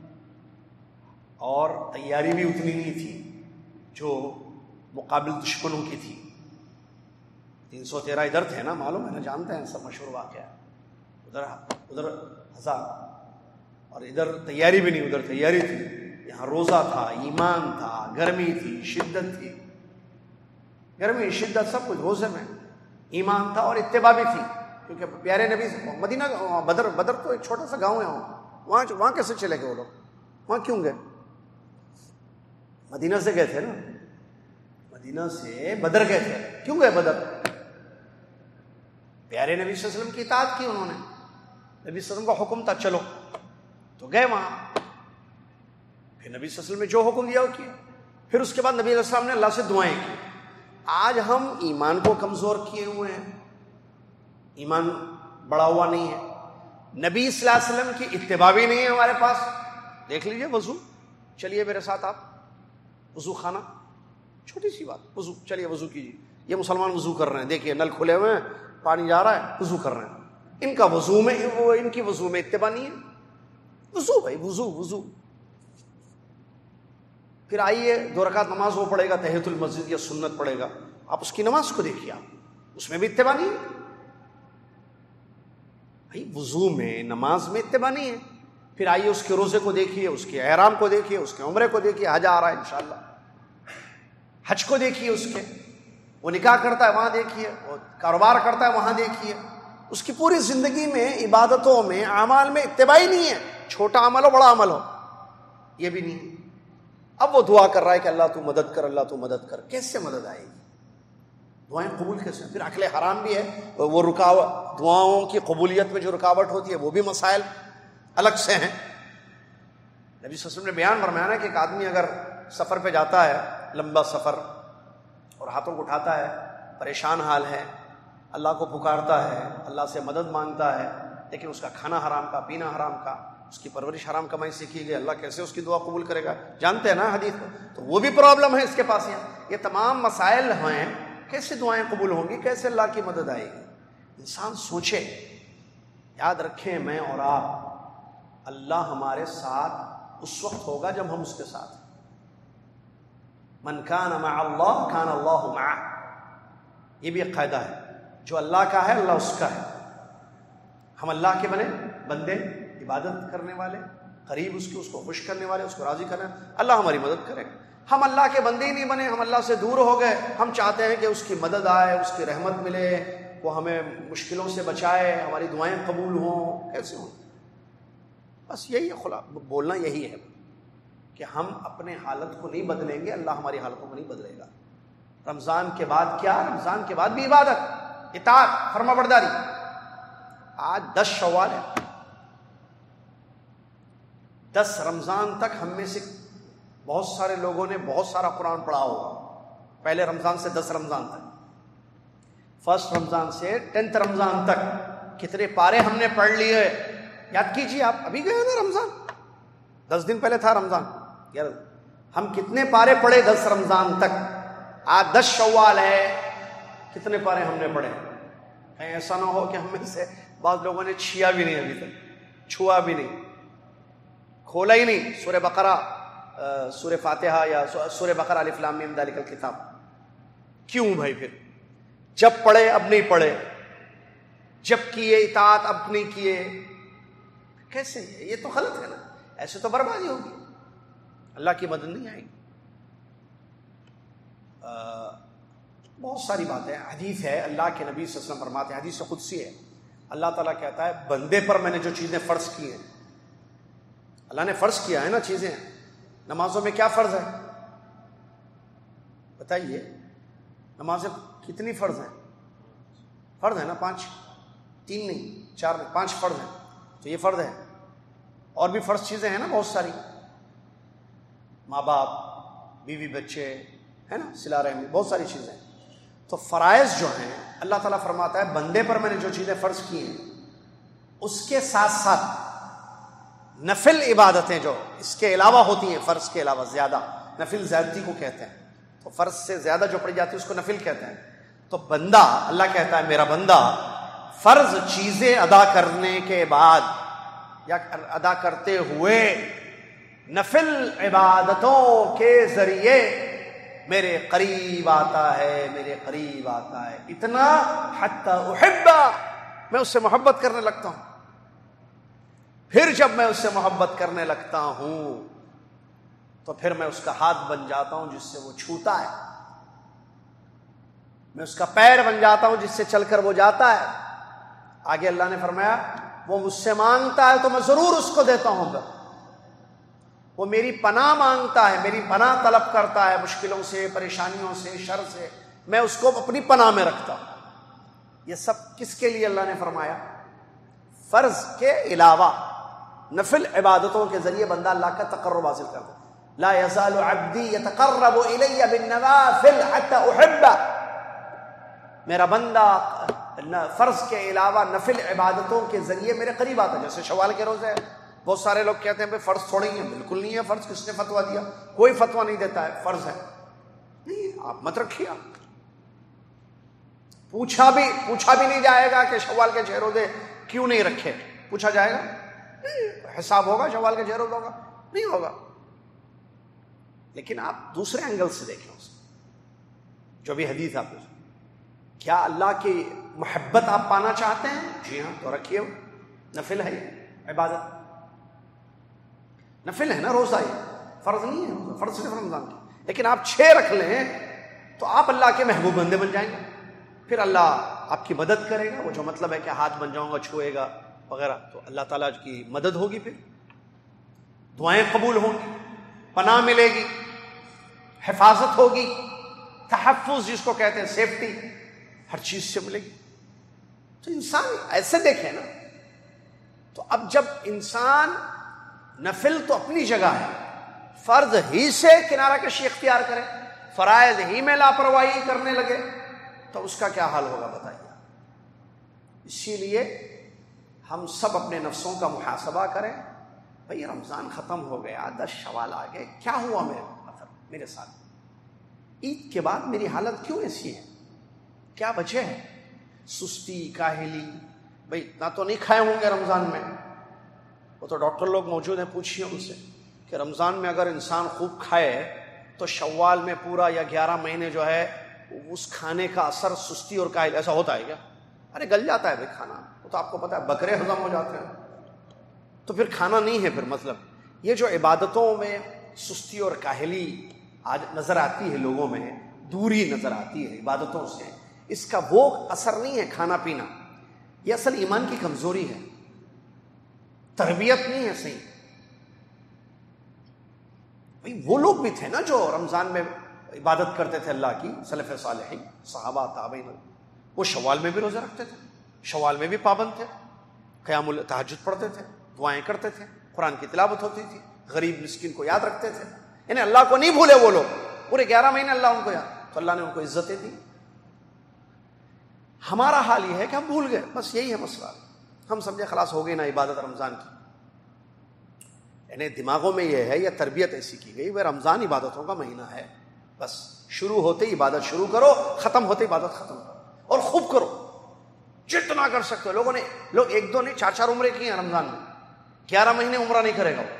Speaker 1: اور تیاری بھی اتنی نہیں تھی جو مقابل دشمنوں کی تھی۔ 313 ادھر تھے نا، معلوم ہے نا، جانتے ہیں سب مشہور واقعہ، ادھر 1000، اور ادھر تیاری بھی نہیں، ادھر تیاری تھی، یہاں روزہ تھا، ایمان تھا، گرمی تھی، شدت تھی، گرمی شدت سب کچھ روزے میں، ایمان تھا اور اتباع بھی تھی، کیونکہ پیارے نبی سے مدینہ، بدر تو ایک چھوٹا سا گاؤں ہے، وہاں کیسے چلے گئے وہ لوگ؟ وہاں کیوں گئے؟ مدینہ سے گئے تھے نا، مدینہ سے بدر گئے تھے، کیوں گئے بدر؟ پیارے نبی صلی اللہ علیہ وسلم کی اطاعت کی انہوں نے، نبی صلی اللہ علیہ وسلم کا حکم تھا چلو، تو گئے وہاں، پھر نبی صلی اللہ علیہ وسلم نے جو حکم دیا وہ کیا، پھر اس کے بعد نبی علیہ السلام نے اللہ سے دعائیں کی۔ آج ہم ایمان کو کمزور کیے ہوئے ہیں، ایمان بڑا ہوا نہیں ہے، نبی صلی اللہ علیہ وسلم کی اتباع بھی نہیں ہے ہمارے پاس، دیکھ لیجئے وضو. چلیے میرے ساتھ آپ وضو خانہ, چھوٹی سی بات, وضو, چلیے وضو کیجیے. یہ مسلمان وضو کر رہے ہیں, دیکھیے نل کھلے ہوئے ہیں, پانی جا رہا ہے, وضو کر رہے ہیں. ان کا وضو میں, وہ ان کی وضو میں اتباع نہیں ہے. وضو بھائی, وضو وضو. پھر آئیے 2 رکعت نماز وہ پڑھے گا تحیۃ المسجد یا سنت پڑھے گا, آپ اس کی نماز کو دیکھیے, آپ اس میں بھی اتباع نہیں ہے. بھائی وضو میں, نماز میں اتباع نہیں ہے. پھر آئیے اس کے روزے کو دیکھیے, اس کے احرام کو دیکھیے, اس کے عمرے کو دیکھیے, حج آ رہا ہے انشاءاللہ, حج کو دیکھیے, اس کے وہ نکاح کرتا ہے وہاں دیکھیے, وہ کاروبار کرتا ہے وہاں دیکھیے. اس کی پوری زندگی میں عبادتوں میں, اعمال میں اتباع ہی نہیں ہے. چھوٹا عمل ہو بڑا عمل ہو, یہ بھی نہیں ہے. اب وہ دعا کر رہا ہے کہ اللہ تو مدد کر, اللہ تو مدد کر. کیسے مدد آئے گی؟ دعائیں قبول کیسے؟ پھر اکل حرام بھی ہے, وہ رکاوٹ, دعاؤں کی قبولیت میں جو رکاوٹ ہوتی ہے وہ بھی مسائل الگ سے ہیں. نبی صلی اللہ علیہ وسلم نے بیان فرمایا نا کہ ایک آدمی اگر سفر پہ جاتا ہے, لمبا سفر, اور ہاتھوں کو اٹھاتا ہے, پریشان حال ہے, اللہ کو پکارتا ہے, اللہ سے مدد مانگتا ہے, لیکن اس کا کھانا حرام کا, پینا حرام کا, اس کی پرورش حرام کمائی سے کی گئی, اللہ کیسے اس کی دعا قبول کرے گا؟ جانتے ہیں نا حدیث کو. تو وہ بھی پرابلم ہے اس کے پاس. یہ تمام مسائل ہیں, کیسے دعائیں قبول ہوں گی, کیسے اللہ کی مدد آئے گی؟ انسان سوچے. یاد رکھیں, میں اور آپ, اللہ ہمارے ساتھ اس وقت ہوگا جب ہم اس کے ساتھ. من کان مع اللہ کان اللہ معہ. یہ بھی ایک قاعدہ ہے, جو اللہ کا ہے اللہ اس کا ہے. ہم اللہ کے بنے بندے, عبادت کرنے والے, قریب اس کے, اس کو خوش کرنے والے, اس کو راضی کرنے, اللہ ہماری مدد کرے گا. ہم اللہ کے بندے ہی نہیں بنے, ہم اللہ سے دور ہو گئے. ہم چاہتے ہیں کہ اس کی مدد آئے, اس کی رحمت ملے, وہ ہمیں مشکلوں سے بچائے, ہماری دعائیں قبول ہوں. کیسے ہوں؟ بس یہی ہے, بولنا یہی ہے کہ ہم اپنے حالت کو نہیں بدلیں گے, اللہ ہماری حالتوں کو نہیں بدلے گا. رمضان کے بعد کیا؟ رمضان کے بعد بھی عبادت, اطاعت, فرما برداری. آج 10 شوال ہے, 10 رمضان تک ہم میں سے بہت سارے لوگوں نے بہت سارا قرآن پڑھا ہوگا. پہلے رمضان سے 10 رمضان تک, 1 رمضان سے 10 رمضان تک کتنے پارے ہم نے پڑھ لیے. یاد کیجیے, آپ ابھی گئے نا رمضان, 10 دن پہلے تھا رمضان. یار ہم کتنے پارے پڑھے 10 رمضان تک؟ آج 10 شوال ہے, کتنے پارے ہم نے پڑھے؟ کہیں ایسا نہ ہو کہ ہم میں سے بعض لوگوں نے چھیا بھی نہیں, ابھی تک چھوا بھی نہیں, کھولا ہی نہیں سورہ بقرہ, سورہ فاتحہ یا سورہ بقرہ الف لام میم ذالک الکتاب. کیوں بھائی؟ پھر جب پڑھے اب نہیں پڑھے, جب کیے اطاعت اب نہیں کیے, کیسے؟ یہ تو غلط ہے نا. ایسے تو بربادی ہوگی, اللہ کی مدد نہیں آئے گی. بہت ساری باتیں. حدیث ہے, اللہ کے نبی صلی اللہ علیہ وسلم فرماتے ہیں, حدیث قدسی ہے, اللہ تعالیٰ کہتا ہے بندے پر میں نے جو چیزیں فرض کی ہیں, اللہ نے فرض کیا ہے نا چیزیں. نمازوں میں کیا فرض ہے بتائیے؟ نمازیں کتنی فرض ہیں؟ فرض ہے نا 5, 3 نہیں 4 نہیں 5 فرض ہیں. تو یہ فرض ہے, اور بھی فرض چیزیں ہیں نا بہت ساری, ماں باپ, بیوی بچے, ہے نا, صلہ رحمی, بہت ساری چیزیں. تو فرائض جو ہیں اللہ تعالیٰ فرماتا ہے بندے پر میں نے جو چیزیں فرض کی ہیں, اس کے ساتھ ساتھ نفل عبادتیں جو اس کے علاوہ ہوتی ہیں, فرض کے علاوہ زیادہ, نفل زیادتی کو کہتے ہیں. تو فرض سے زیادہ جو پڑھی جاتی ہے اس کو نفل کہتے ہیں. تو بندہ, اللہ کہتا ہے میرا بندہ فرض چیزیں ادا کرنے کے بعد یا ادا کرتے ہوئے نفل عبادتوں کے ذریعے میرے قریب آتا ہے, میرے قریب آتا ہے. اتنا حتی احبہ, میں اس سے محبت کرنے لگتا ہوں. پھر جب میں اس سے محبت کرنے لگتا ہوں تو پھر میں اس کا ہاتھ بن جاتا ہوں جس سے وہ چھوتا ہے, میں اس کا پیر بن جاتا ہوں جس سے چل کر وہ جاتا ہے. آگے اللہ نے فرمایا وہ مجھ سے مانگتا ہے تو میں ضرور اس کو دیتا ہوں. وہ میری پناہ مانگتا ہے, میری پناہ طلب کرتا ہے, مشکلوں سے, پریشانیوں سے, شر سے, میں اس کو اپنی پناہ میں رکھتا ہوں. یہ سب کس کے لیے اللہ نے فرمایا؟ فرض کے علاوہ نفل عبادتوں کے ذریعے بندہ اللہ کا تقرب حاصل کرتا ہے. لا يزال عبدی یتقرب الی بالنوافل حتی احبہ, میرا بندہ فرض کے علاوہ نفل عبادتوں کے ذریعے میرے قریب آتا ہے. جیسے شوال کے روزے, بہت سارے لوگ کہتے ہیں بھائی فرض تھوڑی ہی ہے. بالکل نہیں ہے فرض. کس نے فتوا دیا؟ کوئی فتوا نہیں دیتا ہے فرض ہے. نہیں, آپ مت رکھیے. آپ پوچھا بھی نہیں جائے گا کہ شوال کے 6 روزے کیوں نہیں رکھے. پوچھا جائے گا؟ حساب ہوگا شوال کے 6 روزوں کا؟ نہیں ہوگا. لیکن آپ دوسرے اینگل سے دیکھیں اس جو بھی حدیث آپ نے. کیا اللہ کی محبت آپ پانا چاہتے ہیں؟ جی ہاں, تو رکھیے. نفل ہے, یہ عبادت نفل ہے نا. روزہ یہ فرض نہیں ہے, فرض صرف رمضان کی. لیکن آپ 6 رکھ لیں تو آپ اللہ کے محبوب بندے بن جائیں گے. پھر اللہ آپ کی مدد کرے گا. وہ جو مطلب ہے کہ ہاتھ بن جاؤں گا, چھوئے گا وغیرہ, تو اللہ تعالیٰ کی مدد ہوگی. پھر دعائیں قبول ہوں گی, پناہ ملے گی, حفاظت ہوگی, تحفظ جس کو کہتے ہیں سیفٹی, ہر چیز سے ملے گی. تو انسان ایسے دیکھے نا. تو اب جب انسان نفل تو اپنی جگہ ہے, فرض ہی سے کنارہ کشی اختیار کرے, فرائض ہی میں لاپرواہی کرنے لگے, تو اس کا کیا حال ہوگا بتائیے. اسی لیے ہم سب اپنے نفسوں کا محاسبہ کریں. بھئی رمضان ختم ہو گیا, 10 شوال آ گئے, کیا ہوا میرے ساتھ؟ عید کے بعد میری حالت کیوں ایسی ہے؟ کیا وجہ ہے؟ سستی, کاہلی. بھئی اتنا تو نہیں کھائے ہوں گے رمضان میں. وہ تو ڈاکٹر لوگ موجود ہیں, پوچھیے ان سے کہ رمضان میں اگر انسان خوب کھائے تو شوال میں پورا یا 11 مہینے جو ہے اس کھانے کا اثر سستی اور کاہل ایسا ہوتا ہے کیا؟ ارے گل جاتا ہے بھائی کھانا, وہ تو آپ کو پتا ہے بکرے ہضم ہو جاتے ہیں. تو پھر کھانا نہیں ہے. پھر مطلب یہ جو عبادتوں میں سستی اور کاہلی آج نظر آتی ہے لوگوں میں, دوری نظر آتی ہے عبادتوں سے, اس کا وہ اثر نہیں ہے کھانا پینا. یہ اصل ایمان کی کمزوری ہے, تربیت نہیں ہے صحیح. بھئی وہ لوگ بھی تھے نا جو رمضان میں عبادت کرتے تھے اللہ کی, سلف صالحین, صحابہ, تابعین. وہ شوال میں بھی روزہ رکھتے تھے, شوال میں بھی پابند تھے, قیام تہجد پڑھتے تھے, دعائیں کرتے تھے, قرآن کی تلاوت ہوتی تھی, غریب مسکین کو یاد رکھتے تھے. یعنی اللہ کو نہیں بھولے وہ لوگ, پورے 11 مہینے اللہ ان کو یاد, تو اللہ نے ان کو عزتیں دی. ہمارا حال یہ ہے کہ ہم بھول گئے, بس یہی ہے مسئلہ. ہم سمجھے خلاص ہو گئی نا عبادت رمضان کی. یعنی دماغوں میں یہ ہے, یا تربیت ایسی کی گئی, وہ رمضان عبادتوں کا مہینہ ہے, بس شروع ہوتے ہی عبادت شروع کرو, ختم ہوتے عبادت ختم کرو, اور خوب کرو جتنا کر سکتے ہو. لوگ 1-2 نہیں 4 عمرے کی ہیں رمضان میں. 11 مہینے عمرہ نہیں کرے گا وہ.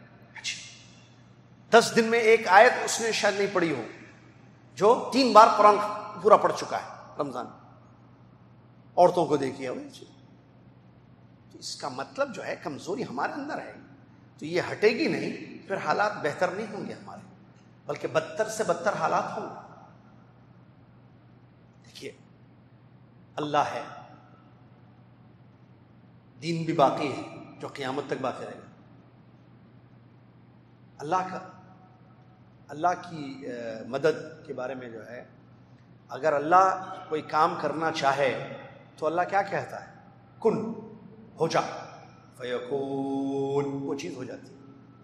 Speaker 1: 10 دن میں ایک آیت اس نے شاید نہیں پڑھی ہو, جو 3 بار قرآن پورا پڑھ چکا ہے رمضان. عورتوں کو دیکھیے. تو اس کا مطلب جو ہے کمزوری ہمارے اندر ہے. تو یہ ہٹے گی نہیں, پھر حالات بہتر نہیں ہوں گے ہمارے, بلکہ بدتر سے بدتر حالات ہوں گے. دیکھیے اللہ ہے, دین بھی باقی ہے جو قیامت تک باقی رہے گا. اللہ کی مدد کے بارے میں جو ہے, اگر اللہ کوئی کام کرنا چاہے تو اللہ کیا کہتا ہے؟ کن, ہو جا, فیکون, وہ چیز ہو جاتی ہے.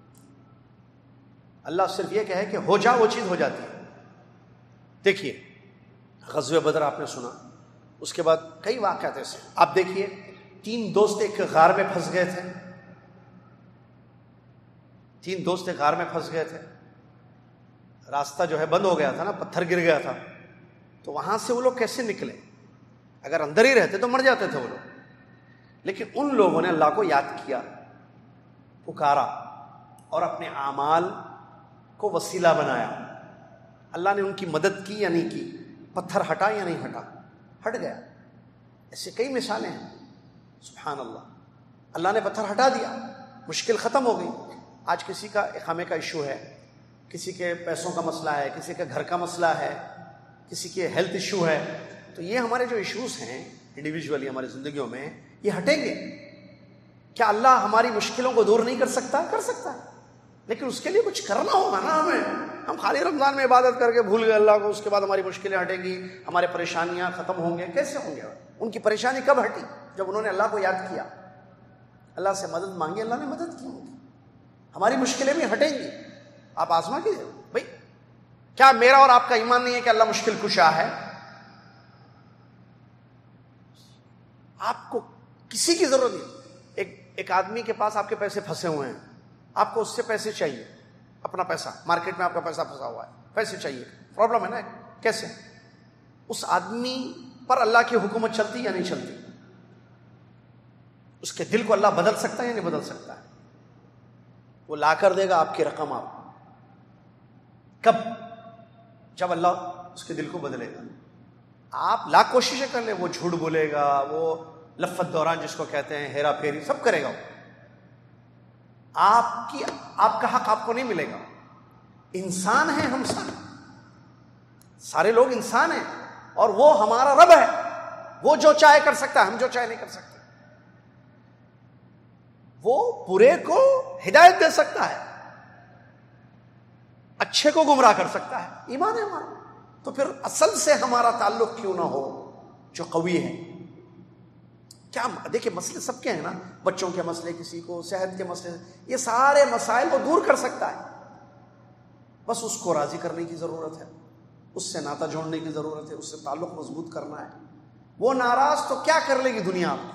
Speaker 1: اللہ صرف یہ کہے کہ ہو جا, وہ چیز ہو جاتی ہے. دیکھیے غزوہ بدر آپ نے سنا, اس کے بعد کئی واقعات ایسے. آپ دیکھیے 3 دوست ایک غار میں پھنس گئے تھے. 3 دوست ایک غار میں پھنس گئے تھے. راستہ جو ہے بند ہو گیا تھا نا, پتھر گر گیا تھا. تو وہاں سے وہ لوگ کیسے نکلے؟ اگر اندر ہی رہتے تو مر جاتے تھے وہ لوگ. لیکن ان لوگوں نے اللہ کو یاد کیا, پکارا, اور اپنے اعمال کو وسیلہ بنایا. اللہ نے ان کی مدد کی یا نہیں کی؟ پتھر ہٹا یا نہیں ہٹا؟ ہٹ گیا. ایسے کئی مثالیں ہیں. سبحان اللہ, اللہ نے پتھر ہٹا دیا, مشکل ختم ہو گئی. آج کسی کا اقامے کا ایشو ہے, کسی کے پیسوں کا مسئلہ ہے, کسی کے گھر کا مسئلہ ہے, کسی کے ہیلتھ ایشو ہے. تو یہ ہمارے جو ایشوز ہیں انڈیویجولی ہماری زندگیوں میں, یہ ہٹیں گے. کیا اللہ ہماری مشکلوں کو دور نہیں کر سکتا؟ کر سکتا ہے, لیکن اس کے لیے کچھ کرنا ہوگا نا ہمیں. ہم خالی رمضان میں عبادت کر کے بھول گئے اللہ کو, اس کے بعد ہماری مشکلیں ہٹیں گی, ہمارے پریشانیاں ختم ہوں گے. کیسے ہوں گے؟ ان کی پریشانی کب ہٹی؟ جب انہوں نے اللہ کو یاد کیا, اللہ سے مدد مانگی, اللہ نے مدد کی ہوگی. ہماری مشکلیں بھی ہٹیں گی. آپ آزما کیجیے. بھائی کیا میرا اور آپ کا ایمان نہیں ہے کہ اللہ مشکل کشا ہے؟ آپ کو کسی کی ضرورت نہیں. ایک آدمی کے پاس آپ کے پیسے پھنسے ہوئے ہیں، آپ کو اس سے پیسے چاہیے، اپنا پیسہ، مارکیٹ میں آپ کا پیسہ پھنسا ہوا ہے، پیسے چاہیے، پرابلم ہے نا، کیسے؟ اس آدمی پر اللہ کی حکومت چلتی یا نہیں چلتی؟ اس کے دل کو اللہ بدل سکتا ہے یا نہیں بدل سکتا ہے؟ وہ لا کر دے گا آپ کی رقم آپ کو، کب؟ جب اللہ اس کے دل کو بدلے گا۔ آپ لاکھ کوششیں کر لیں، وہ جھوٹ بولے گا، وہ لفت دوران جس کو کہتے ہیں، ہیرا پھیری سب کرے گا، آپ کا حق آپ کو نہیں ملے گا۔ انسان ہیں ہم، سارے لوگ انسان ہیں، اور وہ ہمارا رب ہے، وہ جو چاہے کر سکتا ہے، ہم جو چاہے نہیں کر سکتے۔ وہ برے کو ہدایت دے سکتا ہے، اچھے کو گمراہ کر سکتا ہے، ایمان ہے ہمارا۔ تو پھر اصل سے ہمارا تعلق کیوں نہ ہو جو قوی ہے؟ کیا دیکھیں، مسئلے سب کے ہیں نا، بچوں کے مسئلے، کسی کو صحت کے مسئلے، یہ سارے مسائل وہ دور کر سکتا ہے، بس اس کو راضی کرنے کی ضرورت ہے، اس سے ناطہ جوڑنے کی ضرورت ہے، اس سے تعلق مضبوط کرنا ہے۔ وہ ناراض تو کیا کر لے گی دنیا میں؟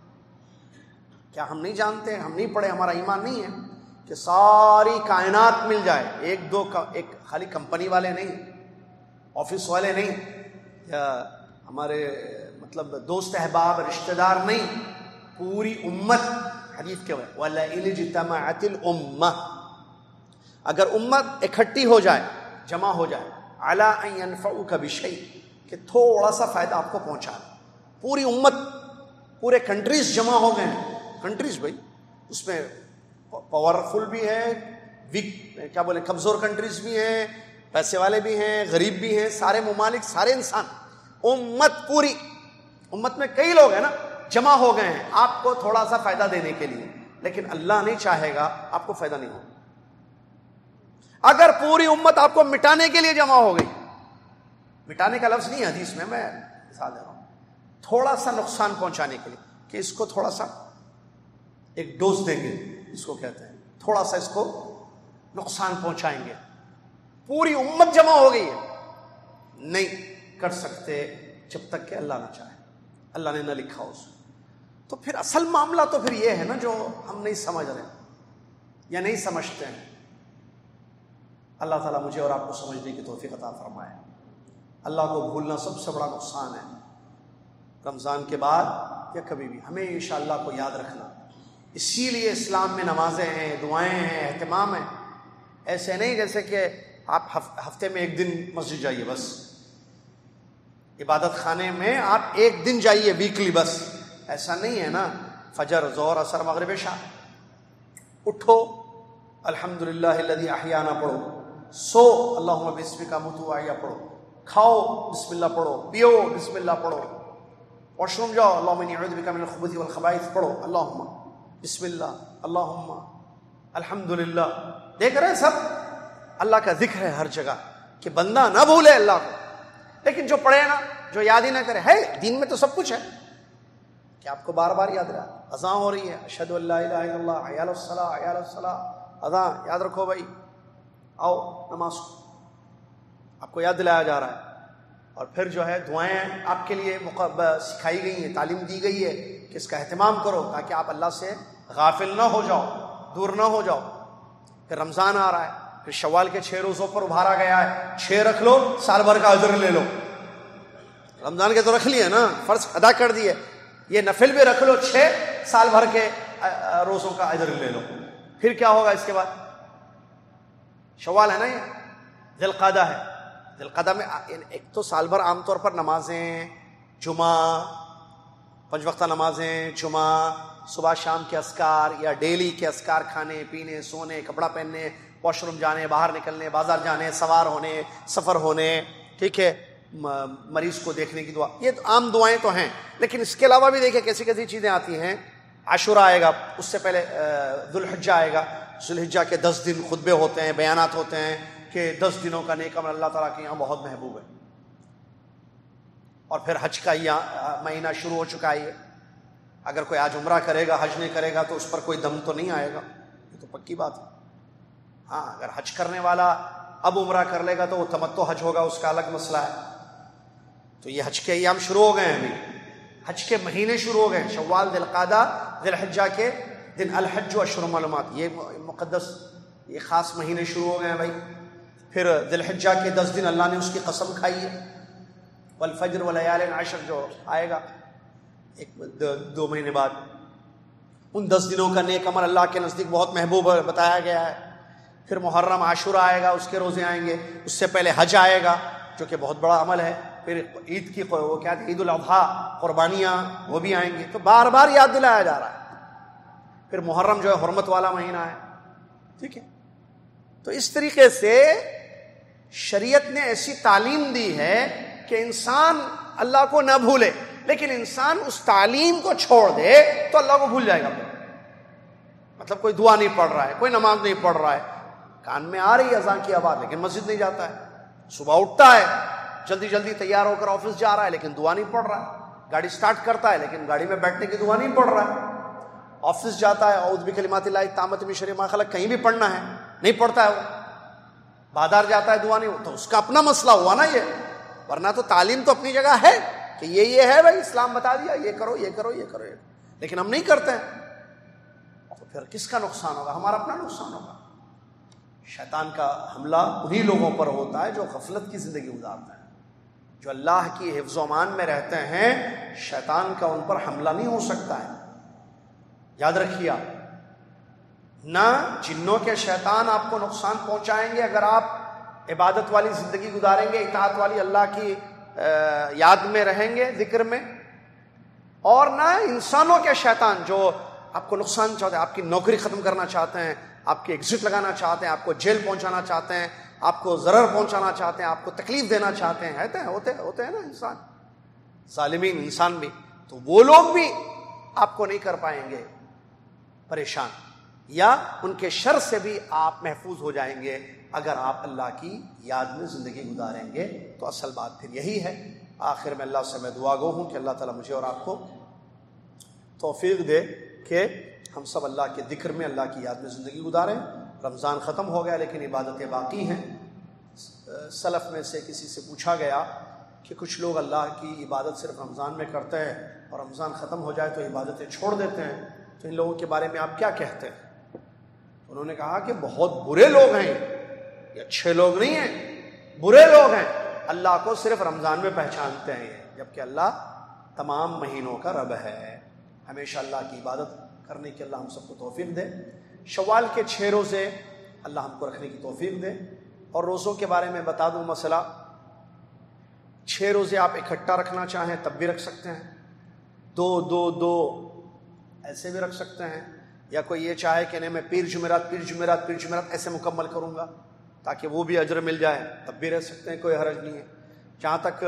Speaker 1: کیا ہم نہیں جانتے، ہم نہیں پڑھے، ہمارا ایمان نہیں ہے کہ ساری کائنات مل جائے، ایک خالی کمپنی والے نہیں، آفس والے نہیں، یا ہمارے مطلب دوست احباب رشتہ دار نہیں، پوری امت۔ حدیث کیا ہے؟ وَلَئِنِ اجْتَمَعَتِ الْأُمَّةُ، اگر امت اکٹھی ہو جائے، جمع ہو جائے، عَلَىٰ أَن يَنْفَعُكَ بِشَيْءٍ، کہ تھوڑا سا فائدہ آپ کو پہنچا دے، پوری امت، پورے کنٹریز جمع ہو گئے ہیں، کنٹریز بھائی اس میں پاورفل بھی ہے، ویک کیا بولے، کمزور کنٹریز بھی ہیں، پیسے والے بھی ہیں، غریب بھی ہیں، سارے ممالک، سارے انسان، امت پوری، امت میں کئی لوگ ہیں نا، جمع ہو گئے ہیں آپ کو تھوڑا سا فائدہ دینے کے لیے، لیکن اللہ نہیں چاہے گا آپ کو فائدہ نہیں ہوگا۔ اگر پوری امت آپ کو مٹانے کے لیے جمع ہو گئی، مٹانے کا لفظ نہیں ہے حدیث میں مثال دے رہا ہوں، تھوڑا سا نقصان پہنچانے کے لیے، کہ اس کو تھوڑا سا ایک ڈوز دیں گے، اس کو کہتے ہیں تھوڑا سا اس کو نقصان پہنچائیں گے، پوری امت جمع ہو گئی ہے، نہیں کر سکتے جب تک کہ اللہ نہ چاہے، اللہ نے نہ لکھا اس۔ تو پھر اصل معاملہ تو پھر یہ ہے نا جو ہم نہیں سمجھ رہے یا نہیں سمجھتے ہیں۔ اللہ تعالیٰ مجھے اور آپ کو سمجھنے کی توفیق عطا فرمائے۔ اللہ کو بھولنا سب سے بڑا نقصان ہے، رمضان کے بعد یا کبھی بھی ہمیشہ اللہ کو یاد رکھنا۔ اسی لیے اسلام میں نمازیں ہیں، دعائیں ہیں، اہتمام ہے۔ ایسے نہیں جیسے کہ آپ ہفتے میں ایک دن مسجد جائیے، بس عبادت خانے میں آپ ایک دن جائیے ویکلی، بس ایسا نہیں ہے نا۔ فجر، ظہر، عصر، مغرب، عشاء، اٹھو الحمدللہ الذی احیانا پڑھو، سو اللہم بسمک اموت واحیا پڑھو، کھاؤ بسم اللہ پڑھو، پیو بسم اللہ پڑھو، واش روم جاؤ اللہم انی اعوذ بک من الخبث والخبائث پڑھو، اللہم بسم اللہ، اللہم الحمدللہ۔ دیکھ رہے ہیں سب اللہ کا ذکر ہے ہر جگہ، کہ بندہ نہ بھولے اللہ کو۔ لیکن جو پڑھے نا، جو یاد ہی نہ کرے، ہے دین میں تو سب کچھ ہے کہ آپ کو بار بار یاد رہا، اذان ہو رہی ہے، اشہد ان لا الہ الا اللہ، حی علی الصلاۃ، حی علی الصلاۃ، اذان یاد رکھو بھائی، آؤ نماز کو، آپ کو یاد دلایا جا رہا ہے۔ اور پھر جو ہے دعائیں آپ کے لیے سکھائی گئی ہیں، تعلیم دی گئی ہے کہ اس کا اہتمام کرو تاکہ آپ اللہ سے غافل نہ ہو جاؤ، دور نہ ہو جاؤ۔ پھر رمضان آ رہا ہے، پھر شوال کے 6 روزوں پر ابھارا گیا ہے، 6 رکھ لو، سال بھر کا اجر لے لو۔ رمضان کے تو رکھ لیے نا، فرض ادا کر دیے، یہ نفل بھی رکھ لو، 6 سال بھر کے روزوں کا اجر لے لو۔ پھر کیا ہوگا اس کے بعد؟ شوال ہے نا، یہ ذی القعدہ ہے، ذی القعدہ میں ایک تو سال بھر عام طور پر نمازیں، جمعہ، 5 وقتہ نمازیں، جمعہ، صبح شام کے اذکار یا ڈیلی کے اذکار، کھانے پینے، سونے، کپڑا پہننے، واش روم جانے، باہر نکلنے، بازار جانے، سوار ہونے، سفر ہونے، ٹھیک ہے، مریض کو دیکھنے کی دعا، یہ عام دعائیں تو ہیں۔ لیکن اس کے علاوہ بھی دیکھیں کیسی کیسی چیزیں آتی ہیں۔ عاشورہ آئے گا، اس سے پہلے ذو الحجہ آئے گا، ذو الحجہ کے 10 دن خطبے ہوتے ہیں، بیانات ہوتے ہیں کہ 10 دنوں کا نیک عمل اللہ تعالیٰ کے یہاں بہت محبوب ہے۔ اور پھر حج کا مہینہ شروع ہو چکا ہے۔ اگر کوئی آج عمرہ کرے گا، حج نہیں کرے گا تو اس پر کوئی دم تو نہیں آئے گا، یہ تو پکی بات ہے۔ ہاں، اگر حج کرنے والا اب عمرہ کر لے گا تو وہ تمتع حج ہوگا، اس کا الگ مسئلہ ہے۔ تو یہ حج کے ایام شروع ہو گئے ہیں، ابھی حج کے مہینے شروع ہو گئے، شوال، ذی القعدہ، ذی الحجہ کے دن الحج و اشہر معلومات، یہ مقدس یہ خاص مہینے شروع ہو گئے ہیں بھائی. پھر ذی الحجہ کے 10 دن اللہ نے اس کی قسم کھائی ہے، والفجر ولیال عشر جو آئے گا 1-2 مہینے بعد، ان 10 دنوں کا نیک عمل اللہ کے نزدیک بہت محبوب بتایا گیا ہے. پھر محرم عاشورہ آئے گا، اس کے روزے آئیں گے. اس سے پہلے حج آئے گا جو کہ بہت بڑا عمل ہے. پھر عید کی وہ کیا عید الاضحیٰ، قربانیاں وہ بھی آئیں گی. تو بار بار یاد دلایا جا رہا ہے. پھر محرم جو ہے حرمت والا مہینہ ہے. ٹھیک ہے، تو اس طریقے سے شریعت نے ایسی تعلیم دی ہے کہ انسان اللہ کو نہ بھولے، لیکن انسان اس تعلیم کو چھوڑ دے تو اللہ کو بھول جائے گا. مطلب کوئی دعا نہیں پڑھ رہا ہے، کوئی نماز نہیں پڑھ رہا ہے، کان میں آ رہی ہے اذان کی آواز لیکن مسجد نہیں جاتا ہے. صبح اٹھتا ہے، جلدی جلدی تیار ہو کر آفس جا رہا ہے لیکن دعا نہیں پڑھ رہا ہے. گاڑی سٹارٹ کرتا ہے لیکن گاڑی میں بیٹھنے کی دعا نہیں پڑھ رہا ہے. آفس جاتا ہے، اعوذ بکلمات اللہ التامۃ من شر ما خلق کہیں بھی پڑھنا ہے نہیں پڑھتا ہے. وہ بازار جاتا ہے دعا نہیں، تو اس کا اپنا مسئلہ ہوا نا یہ. ورنہ تو تعلیم تو اپنی جگہ ہے کہ یہ ہے بھائی، اسلام بتا دیا یہ کرو یہ کرو یہ کرو، لیکن ہم نہیں کرتے ہیں. تو پھر کس کا نقصان ہوگا؟ ہمارا اپنا نقصان ہوگا. شیطان کا حملہ انہی لوگوں پر ہوتا ہے جو غفلت کی زندگی گزارتے ہیں. جو اللہ کی حفظ و امان میں رہتے ہیں شیطان کا ان پر حملہ نہیں ہو سکتا ہے. یاد رکھیے، نہ جنوں کے شیطان آپ کو نقصان پہنچائیں گے اگر آپ عبادت والی زندگی گزاریں گے، اطاعت والی، اللہ کی یاد میں رہیں گے، ذکر میں. اور نہ انسانوں کے شیطان جو آپ کو نقصان چاہتے ہیں، آپ کی نوکری ختم کرنا چاہتے ہیں، آپ کی ایگزٹ لگانا چاہتے ہیں، آپ کو جیل پہنچانا چاہتے ہیں، آپ کو ضرر پہنچانا چاہتے ہیں، آپ کو تکلیف دینا چاہتے ہیں. ہوتے ہیں نا انسان، ظالمین انسان بھی. تو وہ لوگ بھی آپ کو نہیں کر پائیں گے پریشان، یا ان کے شر سے بھی آپ محفوظ ہو جائیں گے اگر آپ اللہ کی یاد میں زندگی گزاریں گے. تو اصل بات پھر یہی ہے. آخر میں اللہ سے میں دعا گو ہوں کہ اللہ تعالیٰ مجھے اور آپ کو توفیق دے کہ ہم سب اللہ کے ذکر میں، اللہ کی یاد میں زندگی گزاریں. رمضان ختم ہو گیا لیکن عبادتیں باقی ہیں. سلف میں سے کسی سے پوچھا گیا کہ کچھ لوگ اللہ کی عبادت صرف رمضان میں کرتے ہیں اور رمضان ختم ہو جائے تو عبادتیں چھوڑ دیتے ہیں، تو ان لوگوں کے بارے میں آپ کیا کہتے ہیں؟ انہوں نے کہا کہ بہت برے لوگ ہیں یہ اچھے لوگ نہیں ہیں، برے لوگ ہیں. اللہ کو صرف رمضان میں پہچانتے ہیں، جبکہ اللہ تمام مہینوں کا رب ہے. ہمیشہ اللہ کی عبادت کرنے کی اللہ ہم سب کو توفیق دے. شوال کے 6 روزے اللہ ہم کو رکھنے کی توفیق دے. اور روزوں کے بارے میں بتا دوں مسئلہ، 6 روزے آپ اکٹھا رکھنا چاہیں تب بھی رکھ سکتے ہیں، 2 ایسے بھی رکھ سکتے ہیں، یا کوئی یہ چاہے کہ نہیں میں پیر جمعرات ایسے مکمل کروں گا تاکہ وہ بھی اجر مل جائے، تب بھی رہ سکتے ہیں، کوئی حرج نہیں ہے. جہاں تک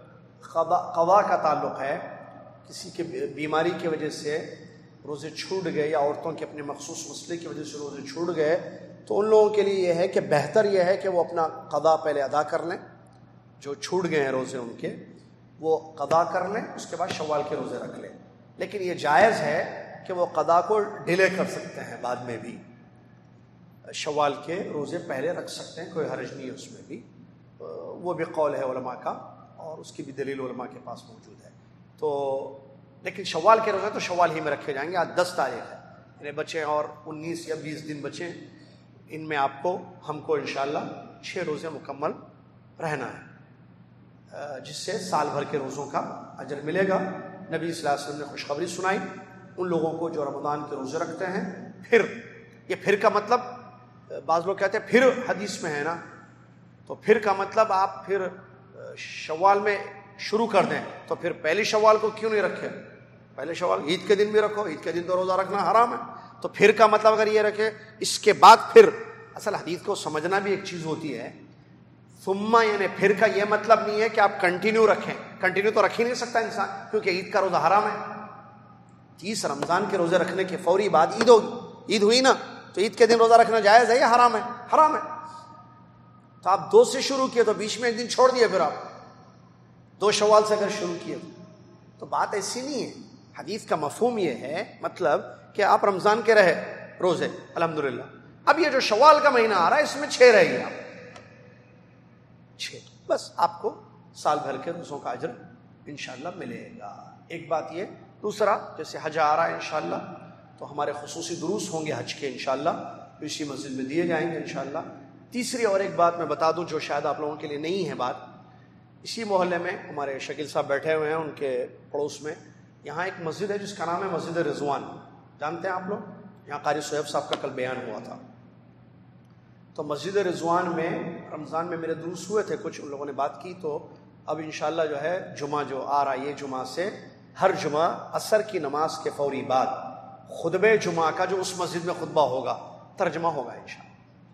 Speaker 1: قضا کا تعلق ہے، کسی کے بیماری کی وجہ سے روزے چھوٹ گئے یا عورتوں کے اپنے مخصوص مسئلے کی وجہ سے روزے چھوٹ گئے، تو ان لوگوں کے لیے یہ ہے کہ بہتر یہ ہے کہ وہ اپنا قضا پہلے ادا کر لیں. جو چھوٹ گئے ہیں روزے ان کے وہ قضا کر لیں، اس کے بعد شوال کے روزے رکھ لیں. لیکن یہ جائز ہے کہ وہ قضا کو ڈیلے کر سکتے ہیں، بعد میں بھی شوال کے روزے پہلے رکھ سکتے ہیں، کوئی حرج نہیں ہے اس میں بھی. وہ بھی قول ہے علماء کا اور اس کی بھی دلیل علماء کے پاس موجود ہے. تو لیکن شوال کے روزے تو شوال ہی میں رکھے جائیں گے. آج 10 تاریخ ہے، یعنی بچے اور 19 یا 20 دن بچے، ان میں آپ کو ہم کو انشاءاللہ 6 روزے مکمل رہنا ہے، جس سے سال بھر کے روزوں کا اجر ملے گا. نبی صلی اللہ علیہ وسلم نے خوشخبری سنائی ان لوگوں کو جو رمضان کے روزے رکھتے ہیں. پھر کا مطلب بعض لوگ کہتے ہیں پھر حدیث میں ہے نا، تو پھر کا مطلب آپ پھر شوال میں شروع کر دیں، تو پھر پہلی شوال کو کیوں نہیں رکھے؟ پہلے شوال عید کے دن بھی رکھو، عید کے دن تو روزہ رکھنا حرام ہے. تو پھر کا مطلب اگر یہ رکھے اس کے بعد پھر، اصل حدیث کو سمجھنا بھی ایک چیز ہوتی ہے. ثم یعنی پھر کا یہ مطلب نہیں ہے کہ آپ کنٹینیو رکھیں، کنٹینیو تو رکھ ہی نہیں سکتا انسان، کیونکہ عید کا روزہ حرام ہے. 30 رمضان کے روزے رکھنے کے فوری بعد عید ہوگی، عید ہوئی نا، تو عید کے دن روزہ رکھنا جائز ہے یا حرام ہے؟ حرام ہے. تو آپ 2 سے شروع کیے تو بیچ میں ایک دن چھوڑ دیے، پھر آپ 2 شوال سے اگر شروع کیے تو بات ایسی نہیں ہے. حدیث کا مفہوم یہ ہے، مطلب کہ آپ رمضان کے رہے روزے الحمدللہ، اب یہ جو شوال کا مہینہ آ رہا ہے اس میں 6 رہے گی، آپ 6، بس آپ کو سال بھر کے روزوں کا اجر انشاءاللہ ملے گا. ایک بات یہ. دوسرا، جیسے حج آ رہا ہے انشاءاللہ، تو ہمارے خصوصی دروس ہوں گے حج کے انشاءاللہ، اسی مسجد میں دیے جائیں گے انشاءاللہ۔ تیسری اور ایک بات میں بتا دوں جو شاید آپ لوگوں کے لیے نہیں ہے بات، اسی محلے میں ہمارے شکیل صاحب بیٹھے ہوئے ہیں، ان کے پڑوس میں یہاں ایک مسجد ہے جس کا نام ہے مسجد رضوان، جانتے ہیں آپ لوگ؟ یہاں قاری صہیب صاحب کا کل بیان ہوا تھا۔ تو مسجد رضوان میں رمضان میں میرے دروس ہوئے تھے کچھ، ان لوگوں نے بات کی، تو اب انشاءاللہ جو ہے جمعہ جو آ رہا ہے، یہ جمعہ سے ہر جمعہ عصر کی نماز کے فوری بعد خطبہ جمعہ کا جو اس مسجد میں خطبہ ہوگا ترجمہ ہوگا انشاءاللہ۔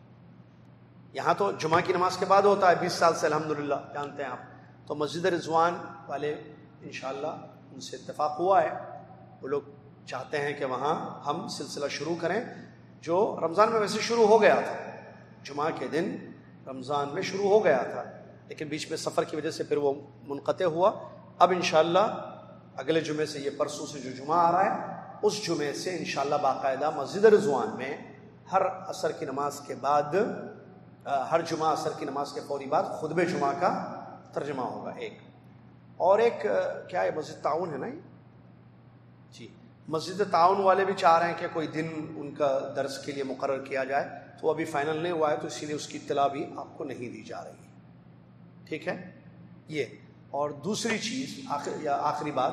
Speaker 1: یہاں تو جمعہ کی نماز کے بعد ہوتا ہے 20 سال سے الحمدللہ، جانتے ہیں آپ۔ تو مسجد رضوان والے انشاءاللہ ان سے اتفاق ہوا ہے، وہ لوگ چاہتے ہیں کہ وہاں ہم سلسلہ شروع کریں، جو رمضان میں ویسے شروع ہو گیا تھا، جمعہ کے دن رمضان میں شروع ہو گیا تھا، لیکن بیچ میں سفر کی وجہ سے پھر وہ منقطع ہوا۔ اب انشاءاللہ اگلے جمعے سے، یہ پرسوں سے جو جمعہ آ رہا ہے، اس جمعے سے انشاءاللہ باقاعدہ مسجد رضوان میں ہر عصر کی نماز کے بعد، ہر جمعہ عصر کی نماز کے فوری بعد خطبہ جمعہ کا ترجمہ ہوگا ایک۔ اور ایک کیا ہے، مسجد تعاون ہے نا جی، مسجد تعاون والے بھی چاہ رہے ہیں کہ کوئی دن ان کا درس کے لیے مقرر کیا جائے، تو ابھی فائنل نہیں ہوا ہے، تو اسی لیے اس کی اطلاع بھی آپ کو نہیں دی جا رہی ہے، ٹھیک ہے یہ۔ اور دوسری چیز آخری بات،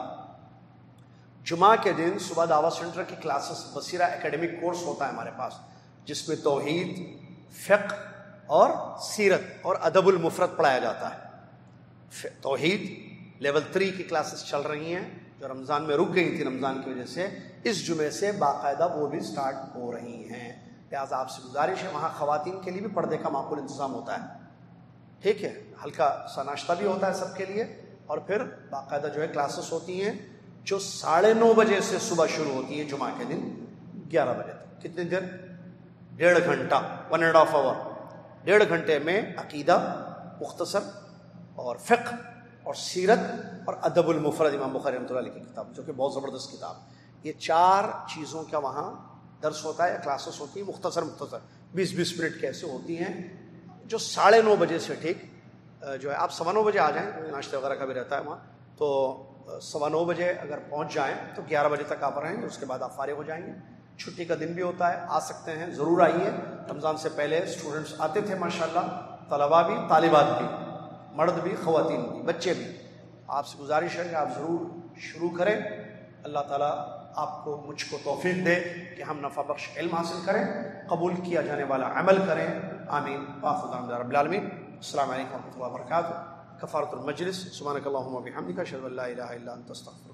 Speaker 1: جمعہ کے دن صبح دعوت سینٹر کی کلاسز، بصیرہ اکیڈمک کورس ہوتا ہے ہمارے پاس، جس میں توحید، فقہ اور سیرت اور ادب المفرد پڑھایا جاتا ہے۔ توحید لیول 3 کی کلاسز چل رہی ہیں جو رمضان میں رک گئی تھی رمضان کی وجہ سے، اس جمعے سے باقاعدہ وہ بھی سٹارٹ ہو رہی ہیں، لہٰذا آپ سے گزارش ہے، وہاں خواتین کے لیے بھی پردے کا معقول انتظام ہوتا ہے، ٹھیک ہے، ہلکا سا ناشتہ بھی ہوتا ہے سب کے لیے، اور پھر باقاعدہ جو ہے کلاسز ہوتی ہیں جو 9:30 بجے سے صبح شروع ہوتی ہیں جمعہ کے دن 11 بجے تک۔ کتنی دیر؟ 1.5 گھنٹہ، 1.5 آور، 1.5 گھنٹے میں عقیدہ مختصر اور فقہ اور سیرت اور ادب المفرد، امام بخاری رحمۃ اللہ علیہ کی کتاب، جو کہ بہت زبردست کتاب، یہ 4 چیزوں کا وہاں درس ہوتا ہے، کلاسز ہوتی ہیں مختصر 20-20 منٹ کیسے ہوتی ہیں، جو 9:30 بجے سے ٹھیک جو ہے، آپ 9:15 بجے آ جائیں، ناشتہ وغیرہ کا بھی رہتا ہے وہاں، تو 9:15 بجے اگر پہنچ جائیں تو 11 بجے تک آپ رہیں گے، اس کے بعد آپ فارغ ہو جائیں گے۔ چھٹی کا دن بھی ہوتا ہے، آ سکتے ہیں، ضرور آئیے۔ رمضان سے پہلے اسٹوڈنٹس آتے تھے ماشاءاللہ، طلباء بھی، طالبات بھی، مرد بھی، خواتین بھی، بچے بھی۔ آپ سے گزارش ہے کہ آپ ضرور شروع کریں، اللہ تعالیٰ آپ کو مجھ کو توفیق دے کہ ہم نفع بخش علم حاصل کریں، قبول کیا جانے والا عمل کریں، آمین۔ وآخر دعوانا رب العالمین، السلام علیکم ورحمۃ اللہ وبرکاتہ۔ کفارۃ المجلس، سبحانک اللہم وبحمدک، اشہد ان لا الہ الا انت، استغفرک۔